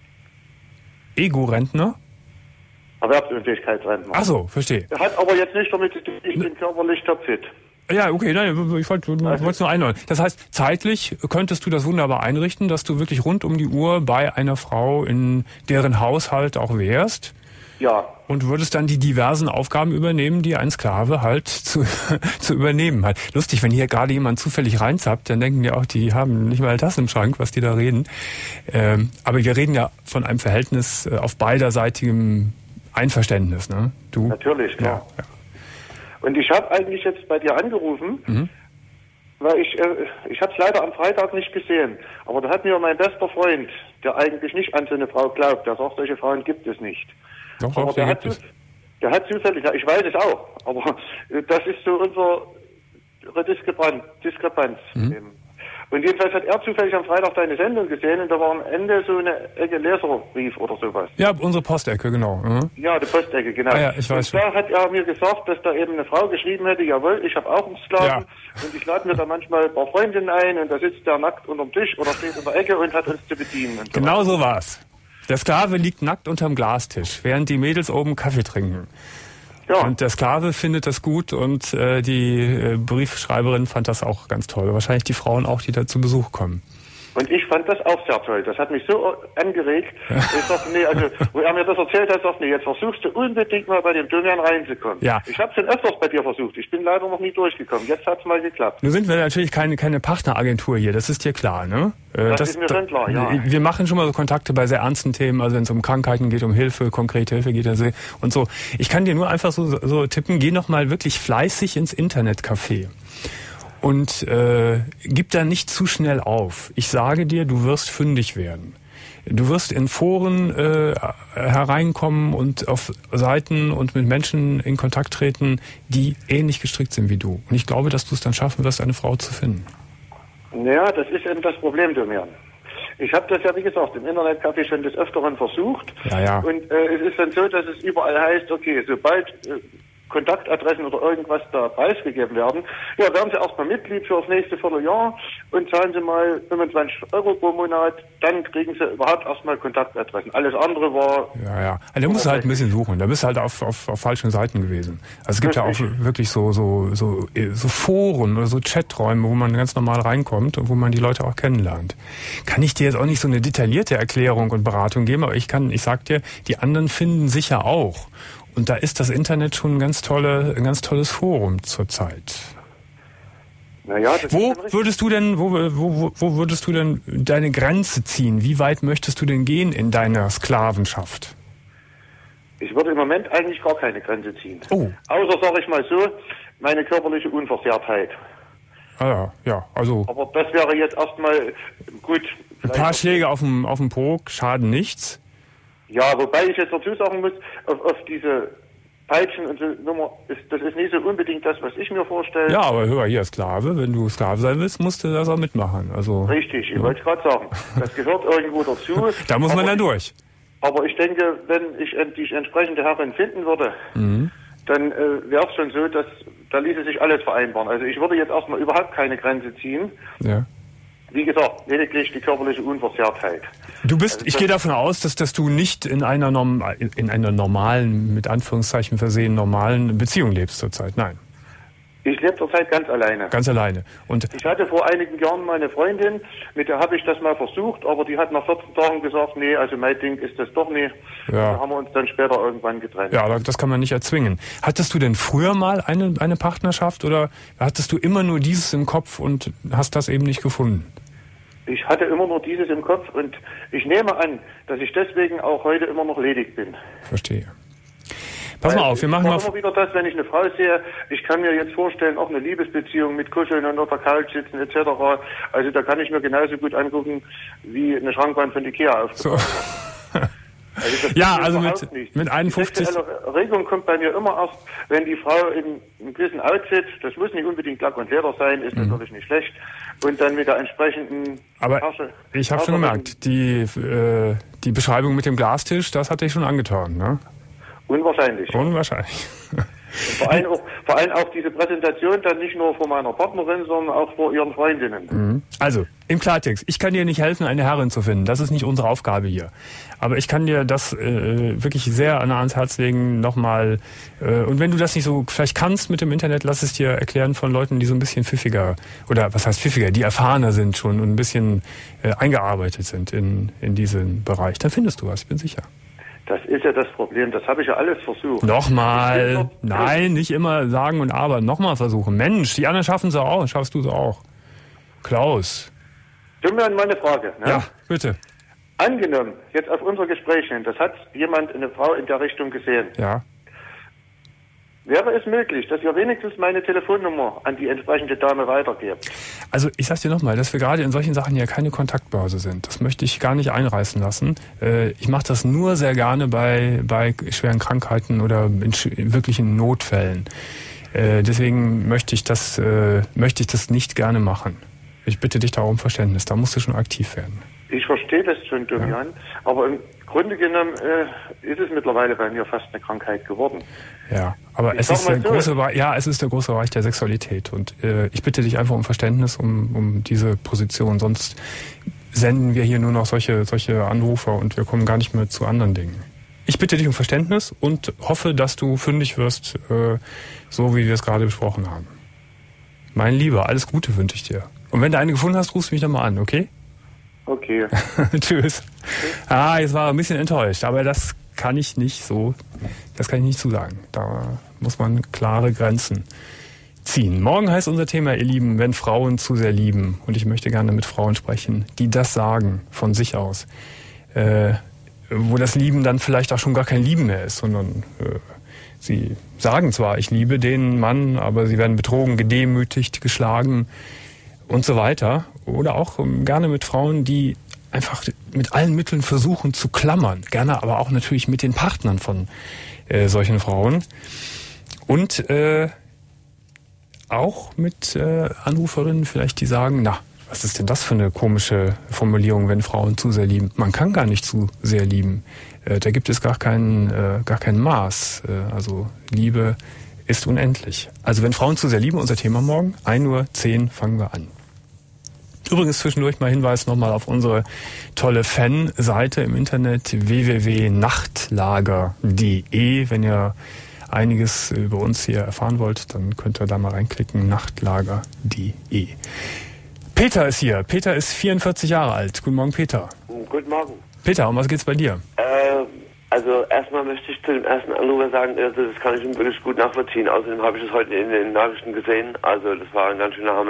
Ego-Rentner? Erwerbsunfähigkeitsrentner. Ach so, verstehe. Hat aber jetzt nicht damit zu tun, ich bin körperlich topfit. Ja, okay, nein, ich wollte es nur einordnen. Das heißt, zeitlich könntest du das wunderbar einrichten, dass du wirklich rund um die Uhr bei einer Frau in deren Haushalt auch wärst Ja, und würdest dann die diversen Aufgaben übernehmen, die ein Sklave halt zu, zu übernehmen hat. Lustig, wenn hier gerade jemand zufällig reinzappt, dann denken die auch, die haben nicht mal das im Schrank, was die da reden. Ähm, aber wir reden ja von einem Verhältnis äh, auf beiderseitigem Einverständnis, ne? Du? natürlich, klar. Ja, ja. Und ich habe eigentlich jetzt bei dir angerufen, Mhm. weil ich, äh, ich habe es leider am Freitag nicht gesehen. Aber da hat mir mein bester Freund, der eigentlich nicht an so eine Frau glaubt, der sagt, solche Frauen gibt es nicht. Doch, Aber doch, der die hat, gibt es. zu- der hat zufällig, ja, ich weiß es auch, aber äh, das ist so unsere Diskrepanz. Diskrepanz Mhm. eben. Und jedenfalls hat er zufällig am Freitag deine Sendung gesehen und da war am Ende so eine Ecke Leserbrief oder sowas. Ja, unsere Postecke, genau. Mhm. Ja, die Postecke, genau. Ah ja, ich weiß und da hat er mir gesagt, dass da eben eine Frau geschrieben hätte, jawohl, ich habe auch einen Sklaven und ich lade mir da manchmal ein paar Freundinnen ein und da sitzt der nackt unterm Tisch oder steht in der Ecke und hat uns zu bedienen. Und so Genau so war's. Der Sklave liegt nackt unterm Glastisch, während die Mädels oben Kaffee trinken. Ja. Und der Sklave findet das gut und äh, die äh, Briefschreiberin fand das auch ganz toll. Wahrscheinlich die Frauen auch, die da zu Besuch kommen. Und ich fand das auch sehr toll. Das hat mich so angeregt. Ich sagte, nee, also, wo er mir das erzählt hat, sagte, nee, jetzt versuchst du unbedingt mal bei dem Domian reinzukommen. Ja. Ich habe schon öfters bei dir versucht. Ich bin leider noch nie durchgekommen. Jetzt hat's mal geklappt. Nun sind wir natürlich keine, keine Partneragentur hier, das ist dir klar, ne? Äh, Das ist mir schon klar, ja. Wir machen schon mal so Kontakte bei sehr ernsten Themen, also wenn es um Krankheiten geht, um Hilfe, konkrete Hilfe geht also und so. Ich kann dir nur einfach so, so tippen, geh noch mal wirklich fleißig ins Internetcafé. Und äh, gib da nicht zu schnell auf. Ich sage dir, du wirst fündig werden. Du wirst in Foren äh, hereinkommen und auf Seiten und mit Menschen in Kontakt treten, die ähnlich gestrickt sind wie du. Und ich glaube, dass du es dann schaffen wirst, eine Frau zu finden. Naja, das ist eben das Problem, Domian. Ich habe das ja, wie gesagt, im Internetcafé schon des Öfteren versucht. Ja, ja. Und äh, es ist dann so, dass es überall heißt, okay, sobald äh, Kontaktadressen oder irgendwas da preisgegeben werden, ja, werden Sie erstmal Mitglied für das nächste Vierteljahr und zahlen Sie mal fünfundzwanzig Euro pro Monat, dann kriegen Sie überhaupt erstmal Kontaktadressen. Alles andere war... Ja, ja. Also da musst du halt ein bisschen suchen. Da bist du halt auf, auf, auf falschen Seiten gewesen. Also es gibt ja auch wirklich so, so, so, so Foren oder so Chaträume, wo man ganz normal reinkommt und wo man die Leute auch kennenlernt. Kann ich dir jetzt auch nicht so eine detaillierte Erklärung und Beratung geben, aber ich kann, ich sag dir, die anderen finden sicher auch. Und da ist das Internet schon ein ganz tolle, ein ganz tolles Forum zurzeit. Naja, das wo ist würdest du denn, wo, wo, wo würdest du denn deine Grenze ziehen? Wie weit möchtest du denn gehen in deiner Sklavenschaft? Ich würde im Moment eigentlich gar keine Grenze ziehen. Oh. Außer, sage ich mal so, meine körperliche Unversehrtheit. Ah ja, ja, also... Aber das wäre jetzt erstmal gut. Ein paar Schläge auf dem, auf dem Po schaden nichts. Ja, wobei ich jetzt dazu sagen muss, auf, auf diese Peitschen und so Nummer, ist, das ist nicht so unbedingt das, was ich mir vorstelle. Ja, aber hör hier, Sklave, wenn du Sklave sein willst, musst du das auch mitmachen. Also, richtig, ich ja. wollte es gerade sagen. Das gehört irgendwo dazu. Da muss man aber dann durch. Aber ich denke, wenn ich die entsprechende Herrin finden würde, mhm. dann äh, wäre es schon so, dass da ließe sich alles vereinbaren. Also ich würde jetzt erstmal überhaupt keine Grenze ziehen. Ja. Wie gesagt, lediglich die körperliche Unversehrtheit. Du bist, also ich gehe davon aus, dass, dass du nicht in einer, Norm, in einer normalen, mit Anführungszeichen versehen, normalen Beziehung lebst zurzeit. Nein. Ich lebe zurzeit ganz alleine. Ganz alleine. Und ich hatte vor einigen Jahren mal eine Freundin, mit der habe ich das mal versucht, aber die hat nach vierzehn Tagen gesagt, nee, also mein Ding ist das doch nicht. Ja. Da haben wir uns dann später irgendwann getrennt. Ja, das kann man nicht erzwingen. Hattest du denn früher mal eine, eine Partnerschaft oder hattest du immer nur dieses im Kopf und hast das eben nicht gefunden? Ich hatte immer nur dieses im Kopf und ich nehme an, dass ich deswegen auch heute immer noch ledig bin. Verstehe. Pass mal auf, wir machen mal... Ich mache immer wieder das, wenn ich eine Frau sehe, ich kann mir jetzt vorstellen, auch eine Liebesbeziehung mit Kuscheln und auf der Couch sitzen et cetera. Also da kann ich mir genauso gut angucken, wie eine Schrankwand von Ikea aufgebaut. So. Also ja, also mit, mit einundfünfzig... Die sexuelle Erregung kommt bei mir immer erst, wenn die Frau in einem gewissen Outfit, das muss nicht unbedingt Lack und Leder sein, ist mhm. natürlich nicht schlecht, und dann mit der entsprechenden... Aber Tasche, ich habe schon gemerkt, die, äh, die Beschreibung mit dem Glastisch, das hat dich schon angetan, ne? Unwahrscheinlich. Unwahrscheinlich. Vor allem, auch, vor allem auch diese Präsentation dann nicht nur vor meiner Partnerin, sondern auch vor ihren Freundinnen. Mhm. Also, im Klartext, ich kann dir nicht helfen, eine Herrin zu finden. Das ist nicht unsere Aufgabe hier. Aber ich kann dir das äh, wirklich sehr ans Herz legen, nochmal. Äh, und wenn du das nicht so vielleicht kannst mit dem Internet, lass es dir erklären von Leuten, die so ein bisschen pfiffiger, oder was heißt pfiffiger, die erfahrener sind schon und ein bisschen äh, eingearbeitet sind in, in diesen Bereich. Dann findest du was, ich bin sicher. Das ist ja das Problem, das habe ich ja alles versucht. Nochmal, nein, nicht immer sagen und aber, nochmal versuchen. Mensch, die anderen schaffen es auch, schaffst du es auch. Klaus. Du mir an meine Frage. Ne? Ja, bitte. Angenommen, jetzt auf unser Gespräch hin, das hat jemand, eine Frau in der Richtung gesehen. Ja. Wäre es möglich, dass ihr wenigstens meine Telefonnummer an die entsprechende Dame weitergebt? Also ich sag's dir nochmal, dass wir gerade in solchen Sachen ja keine Kontaktbörse sind. Das möchte ich gar nicht einreißen lassen. Äh, ich mache das nur sehr gerne bei, bei schweren Krankheiten oder in, in wirklichen Notfällen. Äh, deswegen möchte ich das, äh, möchte ich das nicht gerne machen. Ich bitte dich da um Verständnis. Da musst du schon aktiv werden. Ich verstehe das schon, Domian, ja. Aber im Grunde genommen äh, ist es mittlerweile bei mir fast eine Krankheit geworden. Ja, aber ich es ist der so. große, ja, es ist der große Bereich der Sexualität und äh, ich bitte dich einfach um Verständnis um, um diese Position. Sonst senden wir hier nur noch solche, solche Anrufer und wir kommen gar nicht mehr zu anderen Dingen. Ich bitte dich um Verständnis und hoffe, dass du fündig wirst, äh, so wie wir es gerade besprochen haben. Mein Lieber, alles Gute wünsche ich dir. Und wenn du eine gefunden hast, rufst du mich doch mal an, okay? Okay. Tschüss. Ah, jetzt war er ein bisschen enttäuscht, aber das kann ich nicht so, das kann ich nicht zusagen. Da muss man klare Grenzen ziehen. Morgen heißt unser Thema, ihr Lieben, wenn Frauen zu sehr lieben. Und ich möchte gerne mit Frauen sprechen, die das sagen von sich aus. Äh, wo das Lieben dann vielleicht auch schon gar kein Lieben mehr ist, sondern äh, sie sagen zwar, ich liebe den Mann, aber sie werden betrogen, gedemütigt, geschlagen und so weiter. Oder auch um, gerne mit Frauen, die einfach mit allen Mitteln versuchen zu klammern. Gerne aber auch natürlich mit den Partnern von äh, solchen Frauen. Und äh, auch mit äh, Anruferinnen vielleicht, die sagen, na, was ist denn das für eine komische Formulierung, wenn Frauen zu sehr lieben? Man kann gar nicht zu sehr lieben. Äh, da gibt es gar kein, äh, gar kein Maß. Äh, also Liebe ist unendlich. Also wenn Frauen zu sehr lieben, unser Thema morgen, ein Uhr zehn fangen wir an. Übrigens zwischendurch mal Hinweis nochmal auf unsere tolle Fanseite im Internet w w w punkt nachtlager punkt d e. Wenn ihr einiges über uns hier erfahren wollt, dann könnt ihr da mal reinklicken, nachtlager punkt d e. Peter ist hier. Peter ist vierundvierzig Jahre alt. Guten Morgen, Peter. Guten Morgen. Peter, um was geht's bei dir? Äh, also erstmal möchte ich zu dem ersten Anrufer sagen, also das kann ich wirklich gut nachvollziehen. Außerdem habe ich es heute in den Nachrichten gesehen. Also das war ein ganz schöner Hammer.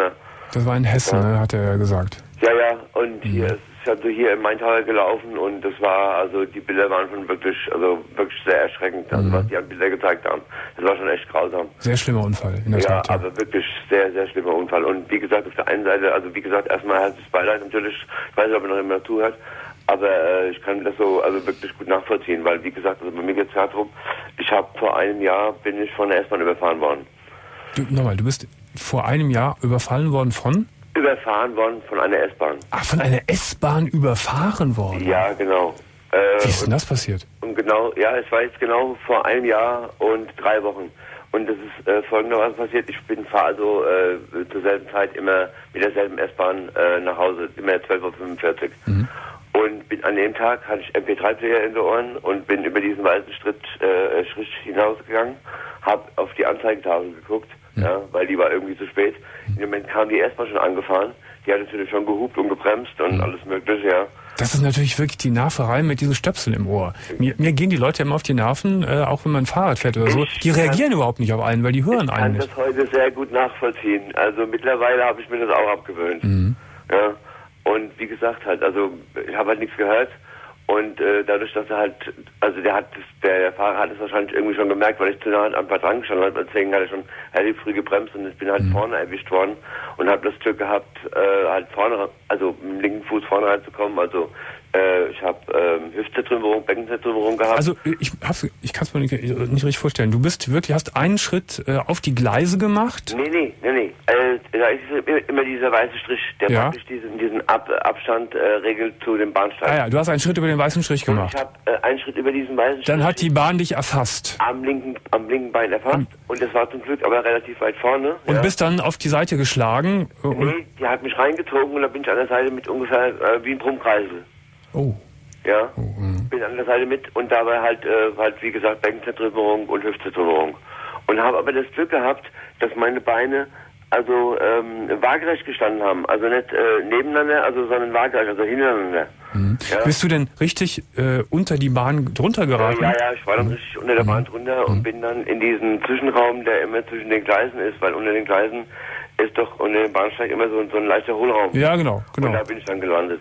Das war in Hessen, ja. ne, hat er ja gesagt. Ja, ja, und mhm. hier ist es also hier in Maintal gelaufen und das war, also die Bilder waren schon wirklich, also wirklich sehr erschreckend, also mhm. was die an Bilder gezeigt haben. Das war schon echt grausam. Sehr schlimmer Unfall, in der ja, Tat. Ja, aber wirklich sehr, sehr schlimmer Unfall. Und wie gesagt, auf der einen Seite, also wie gesagt, erstmal herzliches Beileid natürlich, ich weiß nicht, ob er noch immer zuhört, aber äh, ich kann das so also wirklich gut nachvollziehen, weil wie gesagt, also bei mir geht es darum, ich habe vor einem Jahr, bin ich von der S-Bahn überfahren worden. Du, nochmal, du bist vor einem Jahr überfallen worden von? Überfahren worden von einer S-Bahn. Ach, von einer S-Bahn überfahren worden? Ja, genau. Äh, Wie ist denn das passiert? Und genau, ja, es war jetzt genau vor einem Jahr und drei Wochen. Und das ist äh, folgendermaßen passiert. Ich bin fahre also äh, zur selben Zeit immer mit derselben S-Bahn äh, nach Hause, immer zwölf Uhr fünfundvierzig. Mhm. Und bin an dem Tag hatte ich M P drei Player in den Ohren und bin über diesen weißen Schritt, äh, Schritt hinausgegangen, habe auf die Anzeigetafel geguckt, mhm. ja, weil die war irgendwie zu spät. In dem Moment kam die S-Bahn schon angefahren. Die hat natürlich schon gehupt und gebremst und mhm. alles Mögliche, ja. Das ist natürlich wirklich die Nerverei mit diesen Stöpseln im Ohr. Mir, mir gehen die Leute immer auf die Nerven, äh, auch wenn man Fahrrad fährt oder so. Ich die reagieren kann, überhaupt nicht auf einen, weil die hören einen nicht. Ich kann das heute sehr gut nachvollziehen. Also mittlerweile habe ich mir das auch abgewöhnt. Mhm. Ja. Und wie gesagt halt, also ich habe halt nichts gehört. Und äh, dadurch, dass er halt, also der hat, der, der Fahrer hat es wahrscheinlich irgendwie schon gemerkt, weil ich zu nah an ein paar dran gestanden habe, deswegen hat er schon relativ früh gebremst und ich bin halt mhm. vorne erwischt worden und habe das Glück gehabt, äh, halt vorne, also mit dem linken Fuß vorne reinzukommen, also äh, ich habe ähm, Hüftzertrümmerung, Beckenzertrümmerung gehabt. Also ich hab's, ich kann es mir nicht, nicht richtig vorstellen, du bist wirklich, hast einen Schritt äh, auf die Gleise gemacht? Nee, nee, nee, nee, äh, da ist immer dieser weiße Strich, der ja. praktisch diesen, diesen Ab, Abstand äh, regelt zu dem Bahnsteig. Ah ja, du hast einen Schritt über den weißen Strich gemacht. Und ich habe äh, einen Schritt über diesen weißen Strich. Dann hat die Bahn dich erfasst. Am linken, am linken Bein erfasst. Und, und das war zum Glück aber relativ weit vorne. Und ja. bist dann auf die Seite geschlagen? Und nee, die hat mich reingezogen und da bin ich an der Seite mit ungefähr äh, wie ein Brummkreisel. Oh. Ja, oh, mm. bin an der Seite mit und dabei halt, äh, halt wie gesagt, Beckenzertrümmerung und Hüftzertrümmerung. Und habe aber das Glück gehabt, dass meine Beine also ähm, waagerecht gestanden haben. Also nicht äh, nebeneinander, also sondern waagerecht, also hintereinander. Mhm. Ja. Bist du denn richtig äh, unter die Bahn drunter geraten? Ja, ja, ich war dann mhm. richtig unter der Bahn drunter mhm. und bin dann in diesen Zwischenraum, der immer zwischen den Gleisen ist, weil unter den Gleisen ist doch unter dem Bahnsteig immer so, so ein leichter Hohlraum. Ja, genau, genau. Und da bin ich dann gelandet.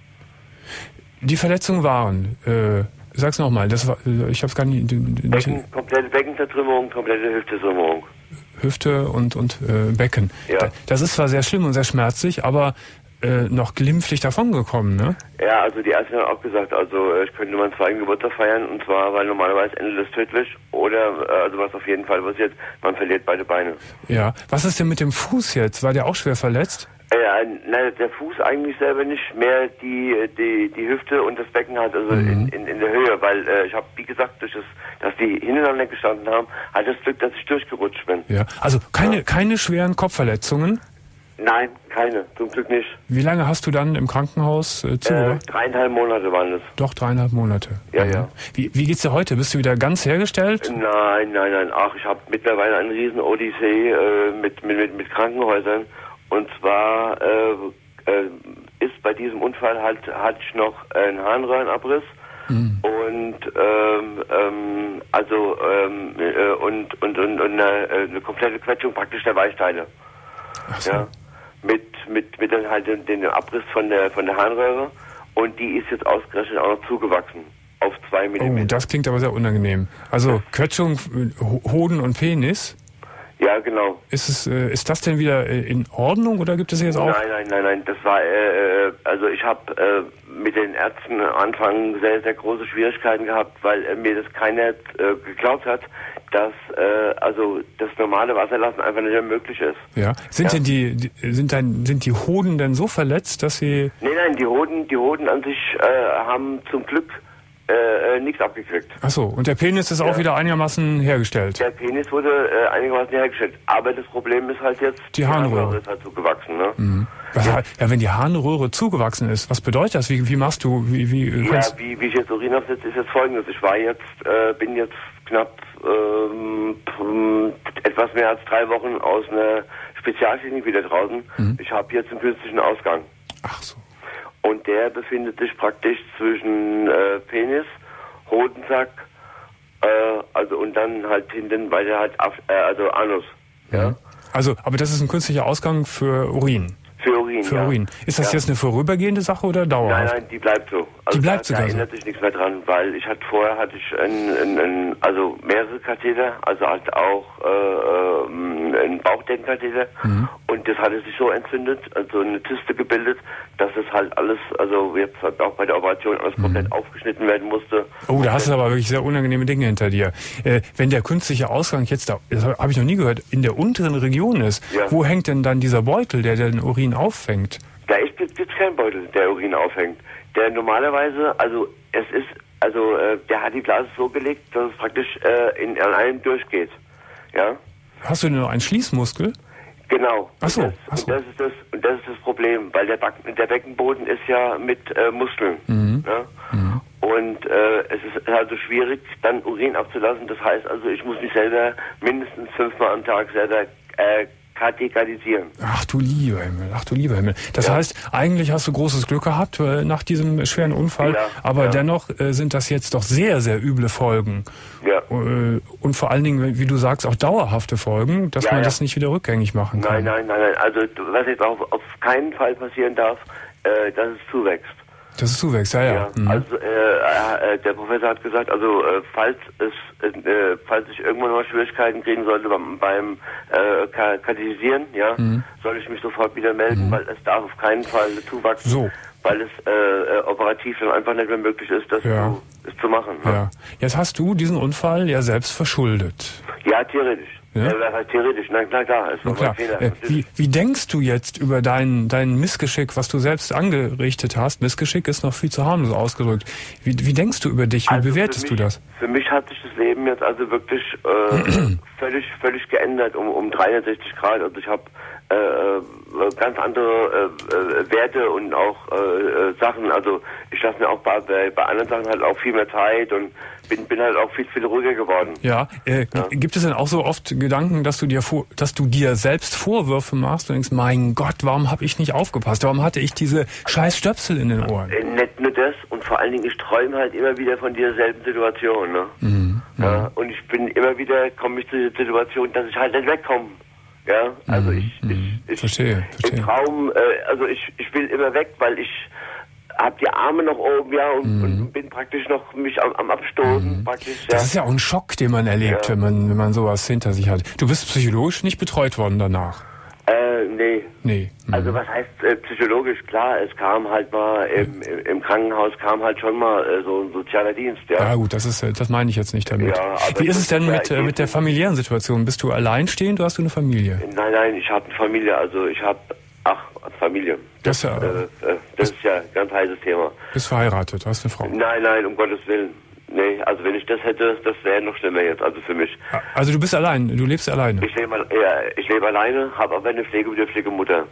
Die Verletzungen waren, äh, sag's nochmal, das war, ich hab's gar nicht... nicht Becken, komplette Beckenzertrümmerung, komplette Hüftezertrümmerung. Hüfte und, und äh, Becken. Ja. Das ist zwar sehr schlimm und sehr schmerzlich, aber äh, noch glimpflich davongekommen, ne? Ja, also die Ärzte haben auch gesagt, also ich könnte meinen zweiten Geburtstag feiern und zwar, weil normalerweise endet es tödlich oder, also was auf jeden Fall passiert, man verliert beide Beine. Ja, was ist denn mit dem Fuß jetzt? War der auch schwer verletzt? Ja, nein, der Fuß eigentlich selber nicht, mehr die die die Hüfte und das Becken halt, also mhm. in, in in der Höhe, weil äh, ich habe, wie gesagt, durch das, dass die hintereinander gestanden haben, halt das Glück, dass ich durchgerutscht bin. Ja, also keine ja. keine schweren Kopfverletzungen? Nein, keine, zum Glück nicht. Wie lange hast du dann im Krankenhaus äh, zugebracht? Äh, dreieinhalb Monate waren das. Doch, dreieinhalb Monate. Ja, ja. ja. Wie, wie geht's dir heute? Bist du wieder ganz hergestellt? Nein, nein, nein. Ach, ich habe mittlerweile eine riesen Odyssee äh, mit, mit, mit, mit Krankenhäusern. Und zwar äh, äh, ist bei diesem Unfall halt hatte ich noch einen Harnröhrenabriss mhm. und ähm, ähm, also ähm, äh, und, und, und, und eine, eine komplette Quetschung praktisch der Weichteile. Ach so. Ja. Mit, mit, mit dann halt den, den Abriss von der, von der Harnröhre und die ist jetzt ausgerechnet auch noch zugewachsen. Auf zwei Millimeter. Oh, das klingt aber sehr unangenehm. Also Quetschung, Hoden und Penis? Ja, genau. Ist es, äh, ist das denn wieder äh, in Ordnung oder gibt es jetzt auch? Nein, nein, nein, nein. Das war, äh, also ich habe äh, mit den Ärzten am Anfang sehr, sehr große Schwierigkeiten gehabt, weil äh, mir das keiner äh, geglaubt hat, dass äh, also das normale Wasserlassen einfach nicht mehr möglich ist. Ja. Sind ja. denn die, die sind dann sind die Hoden denn so verletzt, dass sie? Nein, nein, die Hoden, die Hoden an sich äh, haben zum Glück Äh, äh, nichts abgekriegt. Ach so, und der Penis ist ja. auch wieder einigermaßen hergestellt? Der Penis wurde äh, einigermaßen hergestellt, aber das Problem ist halt jetzt, die Harnröhre ist halt zugewachsen, ne? Mhm. Was, ja. ja, wenn die Harnröhre zugewachsen ist, was bedeutet das? Wie, wie machst du, wie, wie, ja, wie, wie ich jetzt Urin aufsetze, ist jetzt folgendes. Ich war jetzt, äh, bin jetzt knapp ähm, etwas mehr als drei Wochen aus einer Spezialklinik wieder draußen. Mhm. Ich habe jetzt einen künstlichen Ausgang. Ach so. Und der befindet sich praktisch zwischen äh, Penis, Hodensack, äh, also und dann halt hinten weiter halt, auf, äh, also Anus. Ja. Also, aber das ist ein künstlicher Ausgang für Urin? Für Urin, Für ja. Urin. Ist das ja. jetzt eine vorübergehende Sache oder dauerhaft? Nein, nein, die bleibt so. Also die bleibt da, sogar da so? ändert sich nichts mehr dran, weil ich hatte vorher hatte ich ein, ein, ein, also mehrere Katheter, also halt auch äh, einen Bauchdeckenkatheter mhm. und das hatte sich so entzündet, also eine Zyste gebildet, dass es halt alles, also jetzt halt auch bei der Operation alles mhm. komplett aufgeschnitten werden musste. Oh, da hast du aber wirklich sehr unangenehme Dinge hinter dir. Äh, wenn der künstliche Ausgang jetzt, da, das habe ich noch nie gehört, in der unteren Region ist, ja. wo hängt denn dann dieser Beutel, der den Urin auffängt? Da ist jetzt kein Beutel, der Urin aufhängt. Der normalerweise, also es ist, also äh, der hat die Blase so gelegt, dass es praktisch äh, in an einem durchgeht. Ja. Hast du denn noch einen Schließmuskel? Genau. Ach so. Und das, Ach so. Und das ist das und das ist das Problem, weil der, Backen, der Beckenboden ist ja mit äh, Muskeln. Mhm. Ja? Mhm. Und äh, es ist also schwierig, dann Urin abzulassen. Das heißt also, ich muss mich selber mindestens fünfmal am Tag selber äh, katheterisieren. Ach du lieber Himmel, ach du lieber Himmel. Das ja. heißt, eigentlich hast du großes Glück gehabt äh, nach diesem schweren Unfall, ja, aber ja. dennoch äh, sind das jetzt doch sehr, sehr üble Folgen. Ja. Äh, und vor allen Dingen, wie du sagst, auch dauerhafte Folgen, dass ja, man ja. das nicht wieder rückgängig machen kann. Nein, nein, nein, nein. Also was jetzt auch auf keinen Fall passieren darf, äh, dass es zuwächst. Das ist zuwächst, ja, ja. ja mhm. Also äh, äh, der Professor hat gesagt, also äh, falls es, äh, falls ich irgendwann mal Schwierigkeiten kriegen sollte beim, beim äh, Katheterisieren, ja, mhm. soll ich mich sofort wieder melden, mhm. weil es darf auf keinen Fall zuwachsen, so. weil es äh, operativ dann einfach nicht mehr möglich ist, das, ja. zu, das zu machen. Ne? Ja. Jetzt hast du diesen Unfall ja selbst verschuldet. Ja, theoretisch. Ja? Ja, das heißt theoretisch, na klar, klar. Ist na klar. Fehler. Äh, wie, wie denkst du jetzt über dein, dein Missgeschick, was du selbst angerichtet hast? Missgeschick ist noch viel zu harmlos ausgedrückt. Wie, wie denkst du über dich? Wie also bewertest mich, du das? Für mich hat sich das Leben jetzt also wirklich äh, völlig völlig geändert um, um dreihundertsechzig Grad. Also ich habe äh, ganz andere äh, äh, Werte und auch äh, Sachen. Also ich lasse mir auch bei, bei anderen Sachen halt auch viel mehr Zeit und bin, bin halt auch viel, viel ruhiger geworden. Ja, äh, ja. Gibt es denn auch so oft Gedanken, dass du dir vor, dass du dir selbst Vorwürfe machst und denkst, mein Gott, warum habe ich nicht aufgepasst? Warum hatte ich diese scheiß Stöpsel in den Ohren? Äh, nicht nur das und vor allen Dingen, ich träume halt immer wieder von dieser selben Situation. Ne? Mhm. Ja, und ich bin immer wieder, komme ich zu der Situation, dass ich halt nicht wegkomme. Ja, also ich, ich, ich verstehe, verstehe. im Traum, äh, also ich, ich will immer weg, weil ich habe die Arme noch oben, ja, und, mm. und bin praktisch noch mich am, am Abstoßen, mm. praktisch, ja. Das ist ja auch ein Schock, den man erlebt, ja. wenn man, wenn man sowas hinter sich hat. Du bist psychologisch nicht betreut worden danach? Äh, nee. Nee. Mhm. Also was heißt äh, psychologisch? Klar, es kam halt mal im, im, im Krankenhaus kam halt schon mal äh, so ein sozialer Dienst, ja. Ja gut, das ist, das meine ich jetzt nicht damit. Ja, Wie ist es denn mit, äh, mit der familiären Situation? Bist du alleinstehend oder hast du eine Familie? Nein, nein, ich habe eine Familie, also ich habe, ach, Familie. Das, das, ja, äh, das ist ja ein ganz heißes Thema. Bist verheiratet, hast eine Frau? Nein, nein, um Gottes Willen. Nee, also wenn ich das hätte, das wäre noch schlimmer jetzt, also für mich. Also du bist allein, du lebst alleine? Ich lebe, ja, ich lebe alleine, habe aber eine pflegebedürftige Mutter.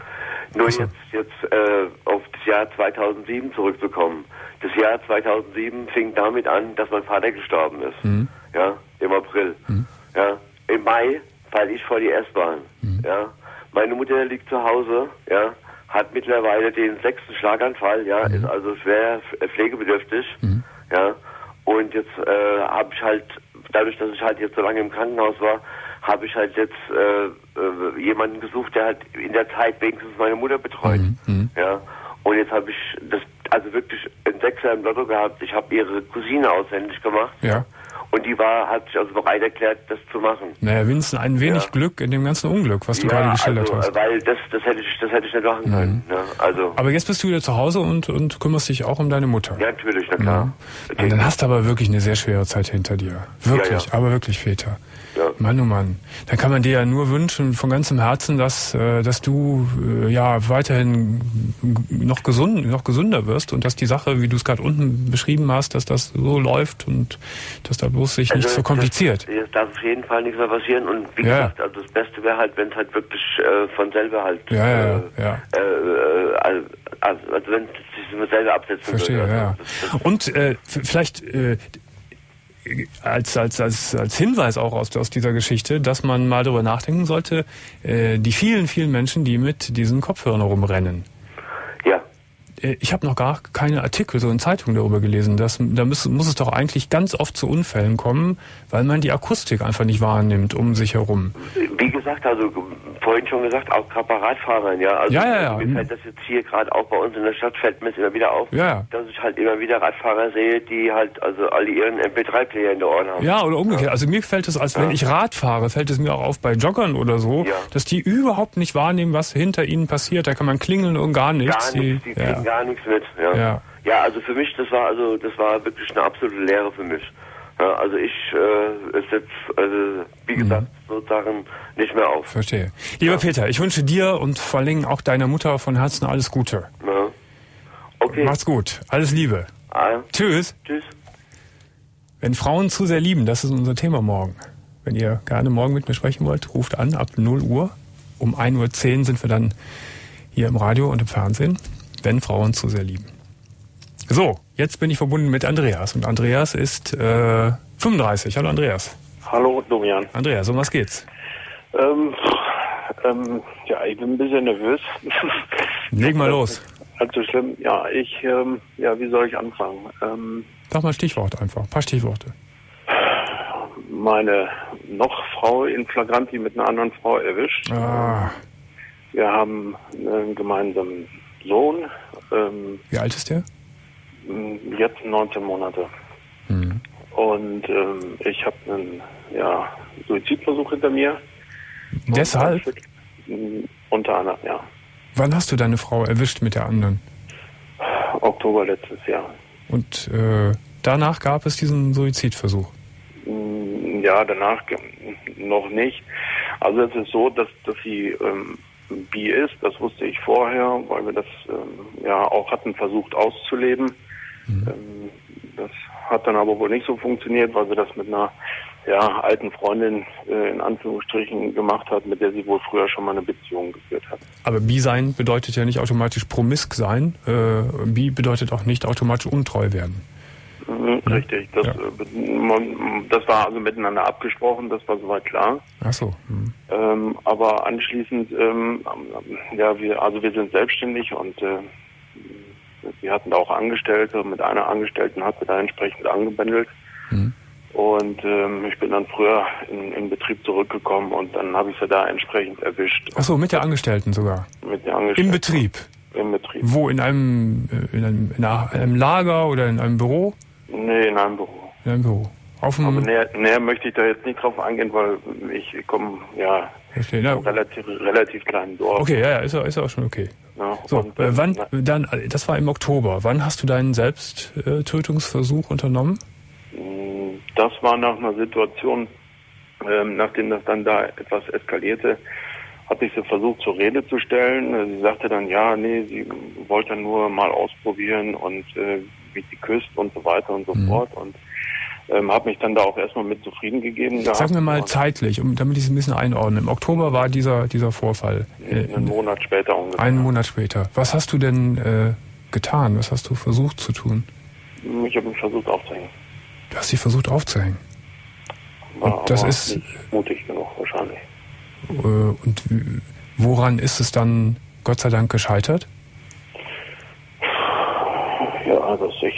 Nur so. jetzt, jetzt äh, auf das Jahr zweitausendsieben zurückzukommen. Das Jahr zweitausendsieben fing damit an, dass mein Vater gestorben ist. Mhm. Ja, im April. Mhm. Ja, im Mai falle ich vor die S-Bahn. Mhm. Ja, meine Mutter liegt zu Hause, ja, hat mittlerweile den sechsten Schlaganfall, ja, mhm. ist also schwer pflegebedürftig, mhm. ja. Und jetzt äh, habe ich halt, dadurch, dass ich halt jetzt so lange im Krankenhaus war, habe ich halt jetzt äh, äh, jemanden gesucht, der halt in der Zeit wenigstens meine Mutter betreut. Mhm. Ja. Und jetzt habe ich das, also wirklich einen Sechser im Lotto gehabt. Ich habe ihre Cousine auswendig gemacht. Ja. Und die war, hat sich also bereit erklärt, das zu machen. Naja, Vincent, ein wenig ja. Glück in dem ganzen Unglück, was du ja, gerade geschildert also, hast. Weil das, das hätte ich, das hätte ich nicht machen können. Mhm. Ne? Also. Aber jetzt bist du wieder zu Hause und, und kümmerst dich auch um deine Mutter. Ja, natürlich, na klar. Mhm. Okay. Dann hast du aber wirklich eine sehr schwere Zeit hinter dir. Wirklich, ja, ja. aber wirklich, Väter. Ja. Mann, oh Mann. Dann kann man dir ja nur wünschen von ganzem Herzen, dass, äh, dass du äh, ja weiterhin noch gesund, noch gesünder wirst und dass die Sache, wie du es gerade unten beschrieben hast, dass das so läuft und dass da bloß sich also nichts verkompliziert. Es darf auf jeden Fall nichts mehr passieren und wie ja. gesagt, also das Beste wäre halt, wenn es halt wirklich äh, von selber halt ja, ja, äh, ja. Äh, also, also wenn es sich von selber absetzen Verstehe, würde. Ja. Das, das und äh, vielleicht äh, Als, als, als, als Hinweis auch aus, aus dieser Geschichte, dass man mal darüber nachdenken sollte, äh, die vielen, vielen Menschen, die mit diesen Kopfhörern rumrennen. Ja. ich habe noch gar keine Artikel so in Zeitungen darüber gelesen. Das, da muss, muss es doch eigentlich ganz oft zu Unfällen kommen, weil man die Akustik einfach nicht wahrnimmt um sich herum. Wie gesagt, also vorhin schon gesagt, auch gerade bei Radfahrern, ja. Also ja, ja, ja. mir fällt das jetzt hier gerade auch bei uns in der Stadt, fällt mir es immer wieder auf, ja. dass ich halt immer wieder Radfahrer sehe, die halt also alle ihren M P drei Player in den Ohren haben. Ja, oder umgekehrt. Ja. Also mir fällt es, als ja. wenn ich Rad fahre, fällt es mir auch auf bei Joggern oder so, ja. dass die überhaupt nicht wahrnehmen, was hinter ihnen passiert. Da kann man klingeln und gar nichts. Gar nichts, die, die kriegen ja. gar nichts mit. Ja. Ja. ja, also für mich, das war also das war wirklich eine absolute Lehre für mich. Ja, also ich äh, es jetzt, also wie gesagt, mhm. sozusagen nicht mehr auf. Verstehe. Lieber ja. Peter, ich wünsche dir und vor allem auch deiner Mutter von Herzen alles Gute. Ja. Okay. Macht's gut. Alles Liebe. Ah. Tschüss. Tschüss. Wenn Frauen zu sehr lieben, das ist unser Thema morgen. Wenn ihr gerne morgen mit mir sprechen wollt, ruft an ab null Uhr. Um ein Uhr zehn sind wir dann hier im Radio und im Fernsehen. Wenn Frauen zu sehr lieben. So, jetzt bin ich verbunden mit Andreas. Und Andreas ist äh, fünfunddreißig. Hallo Andreas. Hallo Domian. Andreas, um was geht's? Ähm, ähm, ja, ich bin ein bisschen nervös. Leg mal los. Allzu schlimm. Ja, ich, ähm, ja, wie soll ich anfangen? Ähm, Sag mal Stichwort einfach, ein paar Stichworte. Meine noch Frau in Flagranti mit einer anderen Frau erwischt. Ah. Wir haben einen gemeinsamen Sohn. Ähm, wie alt ist der? Jetzt neunzehn Monate. Mhm. Und ähm, ich habe einen ja, Suizidversuch hinter mir. Deshalb? Und, unter anderem, ja. Wann hast du deine Frau erwischt mit der anderen? Oktober letztes Jahr. Und äh, danach gab es diesen Suizidversuch? Ja, danach noch nicht. Also es ist so, dass, dass sie ähm, bi ist, das wusste ich vorher, weil wir das ähm, ja auch hatten versucht auszuleben. Mhm. Ähm, das hat dann aber wohl nicht so funktioniert, weil sie das mit einer ja, alten Freundin äh, in Anführungsstrichen gemacht hat, mit der sie wohl früher schon mal eine Beziehung geführt hat. Aber bi sein bedeutet ja nicht automatisch promisk sein. Äh, bi bedeutet auch nicht automatisch untreu werden. Mhm, mhm. Richtig. Das, ja. äh, das war also miteinander abgesprochen, das war soweit klar. Ach so. Mhm. Ähm, aber anschließend, ähm, ja, wir, also wir sind selbstständig und äh, wir hatten da auch Angestellte. Mit einer Angestellten hat sie da entsprechend angebändelt. Mhm. Und ähm, ich bin dann früher in, in Betrieb zurückgekommen und dann habe ich sie da entsprechend erwischt. Ach so, mit der Angestellten sogar? Mit der Angestellten. Im Betrieb? Im Betrieb. Wo, in einem, in einem, in einem Lager oder in einem Büro? Nee, in einem Büro. In einem Büro. Auf dem Aber näher, näher möchte ich da jetzt nicht drauf eingehen, weil ich komme ja aus einem relativ, relativ kleinen Dorf. Okay, ja, ja, ist, ist auch schon okay. Ja, so, und, äh, wann, dann, das war im Oktober. Wann hast du deinen Selbsttötungsversuch unternommen? Das war nach einer Situation, ähm, nachdem das dann da etwas eskalierte, hatte ich sie versucht zur Rede zu stellen. Sie sagte dann, ja, nee, sie wollte dann nur mal ausprobieren und äh, wie sie küsst und so weiter und so mhm. fort. Und ähm, habe mich dann da auch erstmal mit zufrieden gegeben gehabt. Sag mir mal zeitlich, um, damit ich es ein bisschen einordne. Im Oktober war dieser dieser Vorfall. Äh, einen Monat später ungefähr. Einen Monat später. Was hast du denn äh, getan? Was hast du versucht zu tun? Ich habe mich versucht aufzuhängen. Du hast dich versucht aufzuhängen. War und das ist nicht mutig genug wahrscheinlich. Äh, und woran ist es dann Gott sei Dank gescheitert? Ja, dass ich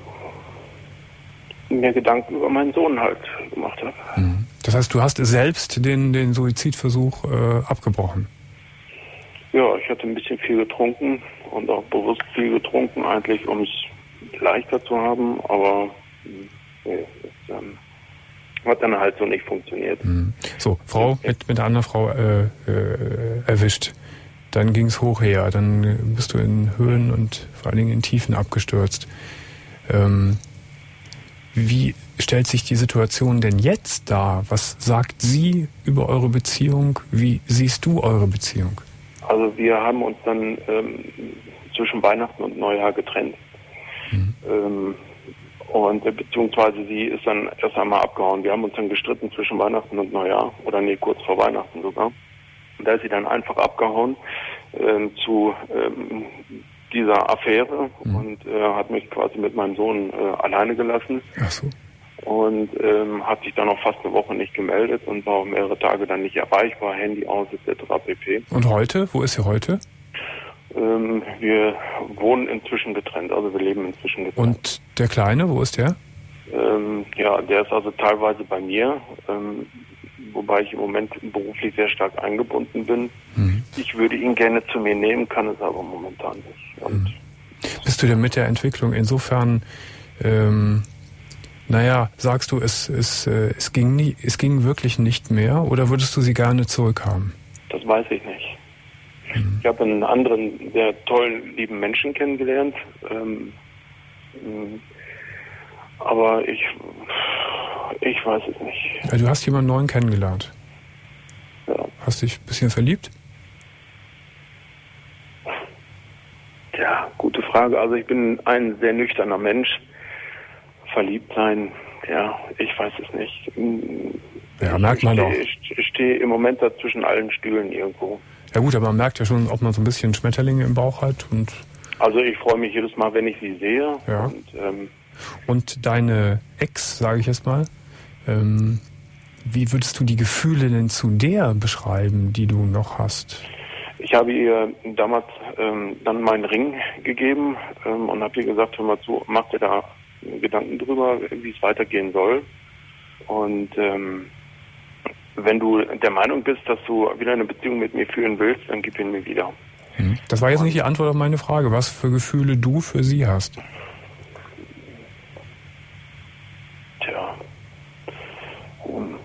mir Gedanken über meinen Sohn halt gemacht habe. Das heißt, du hast selbst den, den Suizidversuch äh, abgebrochen? Ja, ich hatte ein bisschen viel getrunken und auch bewusst viel getrunken, eigentlich um es leichter zu haben, aber nee, das ähm, hat dann halt so nicht funktioniert. So, Frau mit, mit der anderen Frau äh, äh, erwischt. Dann ging es hoch her, dann bist du in Höhen und vor allen Dingen in Tiefen abgestürzt. Ähm, wie stellt sich die Situation denn jetzt dar? Was sagt sie über eure Beziehung? Wie siehst du eure Beziehung? Also wir haben uns dann ähm, zwischen Weihnachten und Neujahr getrennt. Mhm. Ähm, und äh, beziehungsweise sie ist dann erst einmal abgehauen. Wir haben uns dann gestritten zwischen Weihnachten und Neujahr. Oder nee, kurz vor Weihnachten sogar. Und da ist sie dann einfach abgehauen ähm, zu ähm, dieser Affäre mhm. und äh, hat mich quasi mit meinem Sohn äh, alleine gelassen. Ach so. Und ähm, hat sich dann auch fast eine Woche nicht gemeldet und war auch mehrere Tage dann nicht erreichbar, Handy aus et cetera pp. Und heute? Wo ist sie heute? Ähm, wir wohnen inzwischen getrennt, also wir leben inzwischen getrennt. Und der Kleine, wo ist der? Ähm, ja, der ist also teilweise bei mir, ähm, wobei ich im Moment beruflich sehr stark eingebunden bin. Mhm. Ich würde ihn gerne zu mir nehmen, kann es aber momentan nicht. Und mhm. Bist du denn mit der Entwicklung insofern, ähm, naja, sagst du, es, es, äh, es, ging nie, es ging wirklich nicht mehr, oder würdest du sie gerne zurückhaben? Das weiß ich nicht. Mhm. Ich habe einen anderen, sehr tollen, lieben Menschen kennengelernt. Ähm, aber ich, ich weiß es nicht. Ja, du hast jemanden neuen kennengelernt. Ja. Hast dich ein bisschen verliebt? Ja, gute Frage. Also ich bin ein sehr nüchterner Mensch. Verliebt sein, ja, ich weiß es nicht. Ja, merkt man doch. Ich, ich stehe im Moment da zwischen allen Stühlen irgendwo. Ja gut, aber man merkt ja schon, ob man so ein bisschen Schmetterlinge im Bauch hat. Und also ich freue mich jedes Mal, wenn ich sie sehe. Ja. Und, ähm, und deine Ex, sage ich jetzt mal, ähm, wie würdest du die Gefühle denn zu der beschreiben, die du noch hast? Ich habe ihr damals ähm, dann meinen Ring gegeben ähm, und habe ihr gesagt, hör mal zu, mach dir da Gedanken drüber, wie es weitergehen soll. Und ähm, wenn du der Meinung bist, dass du wieder eine Beziehung mit mir führen willst, dann gib ihn mir wieder. Das war jetzt nicht die Antwort auf meine Frage, was für Gefühle du für sie hast. Tja. Um,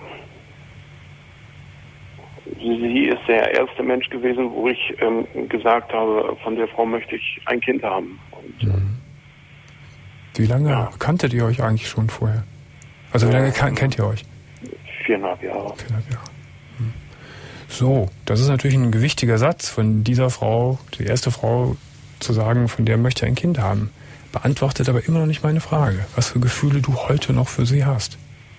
sie ist der erste Mensch gewesen, wo ich ähm, gesagt habe, von der Frau möchte ich ein Kind haben. Und, mhm. Wie lange ja. kanntet ihr euch eigentlich schon vorher? Also wie lange kan- kennt ihr euch? Viereinhalb Jahre. Viereinhalb Jahre. Hm. So, das ist natürlich ein gewichtiger Satz von dieser Frau, die erste Frau, zu sagen, von der möchte ein Kind haben. Beantwortet aber immer noch nicht meine Frage, was für Gefühle du heute noch für sie hast.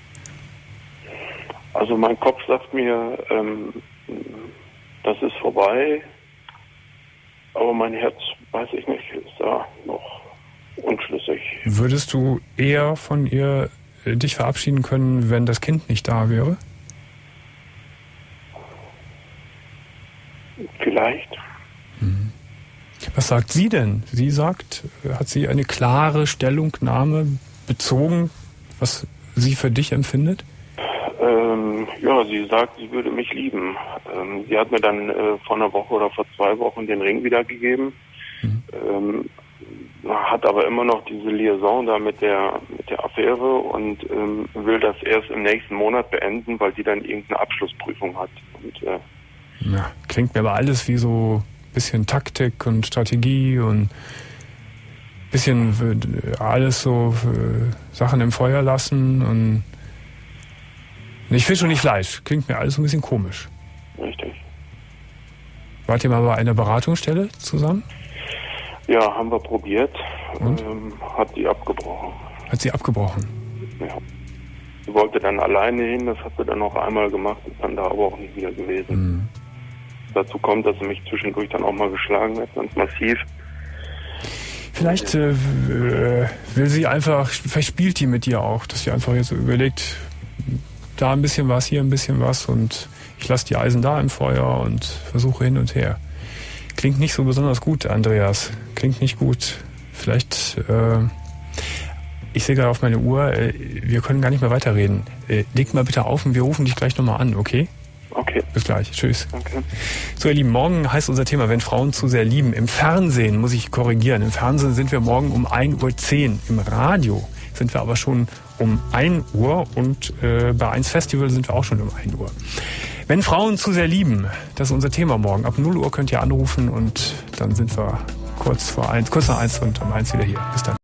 Also mein Kopf sagt mir, ähm, das ist vorbei, aber mein Herz, weiß ich nicht, ist da noch unschlüssig. Würdest du eher von ihr äh, dich verabschieden können, wenn das Kind nicht da wäre? Vielleicht. Mhm. Was sagt sie denn? Sie sagt, hat sie eine klare Stellungnahme bezogen, was sie für dich empfindet? Ähm, ja, sie sagt, sie würde mich lieben. Ähm, sie hat mir dann äh, vor einer Woche oder vor zwei Wochen den Ring wiedergegeben. Mhm. Ähm, hat aber immer noch diese Liaison da mit der mit der Affäre und ähm, will das erst im nächsten Monat beenden, weil sie dann irgendeine Abschlussprüfung hat. Und, äh, ja, klingt mir aber alles wie so ein bisschen Taktik und Strategie und bisschen alles so Sachen im Feuer lassen und nicht Fisch und nicht Fleisch. Klingt mir alles so ein bisschen komisch. Richtig. Wart ihr mal bei einer Beratungsstelle zusammen? Ja, haben wir probiert. Und? Ähm, hat sie abgebrochen. Hat sie abgebrochen? Ja. Sie wollte dann alleine hin, das hat sie dann noch einmal gemacht, ist dann da aber auch nicht wieder gewesen. Mhm. Dazu kommt, dass sie mich zwischendurch dann auch mal geschlagen hat, ganz massiv. Vielleicht äh, will sie einfach, vielleicht spielt die mit dir auch, dass sie einfach jetzt überlegt, da ein bisschen was, hier ein bisschen was und ich lasse die Eisen da im Feuer und versuche hin und her. Klingt nicht so besonders gut, Andreas. Klingt nicht gut. Vielleicht, äh, ich sehe gerade auf meine Uhr, äh, wir können gar nicht mehr weiterreden. Äh, leg mal bitte auf und wir rufen dich gleich nochmal an, okay? Okay. Bis gleich. Tschüss. Danke. So, ihr Lieben, morgen heißt unser Thema, wenn Frauen zu sehr lieben. Im Fernsehen, muss ich korrigieren, im Fernsehen sind wir morgen um ein Uhr zehn. Im Radio sind wir aber schon um ein Uhr und äh, bei eins Festival sind wir auch schon um ein Uhr. Wenn Frauen zu sehr lieben, das ist unser Thema morgen. Ab null Uhr könnt ihr anrufen und dann sind wir kurz vor eins, kurz nach eins und um eins wieder hier. Bis dann.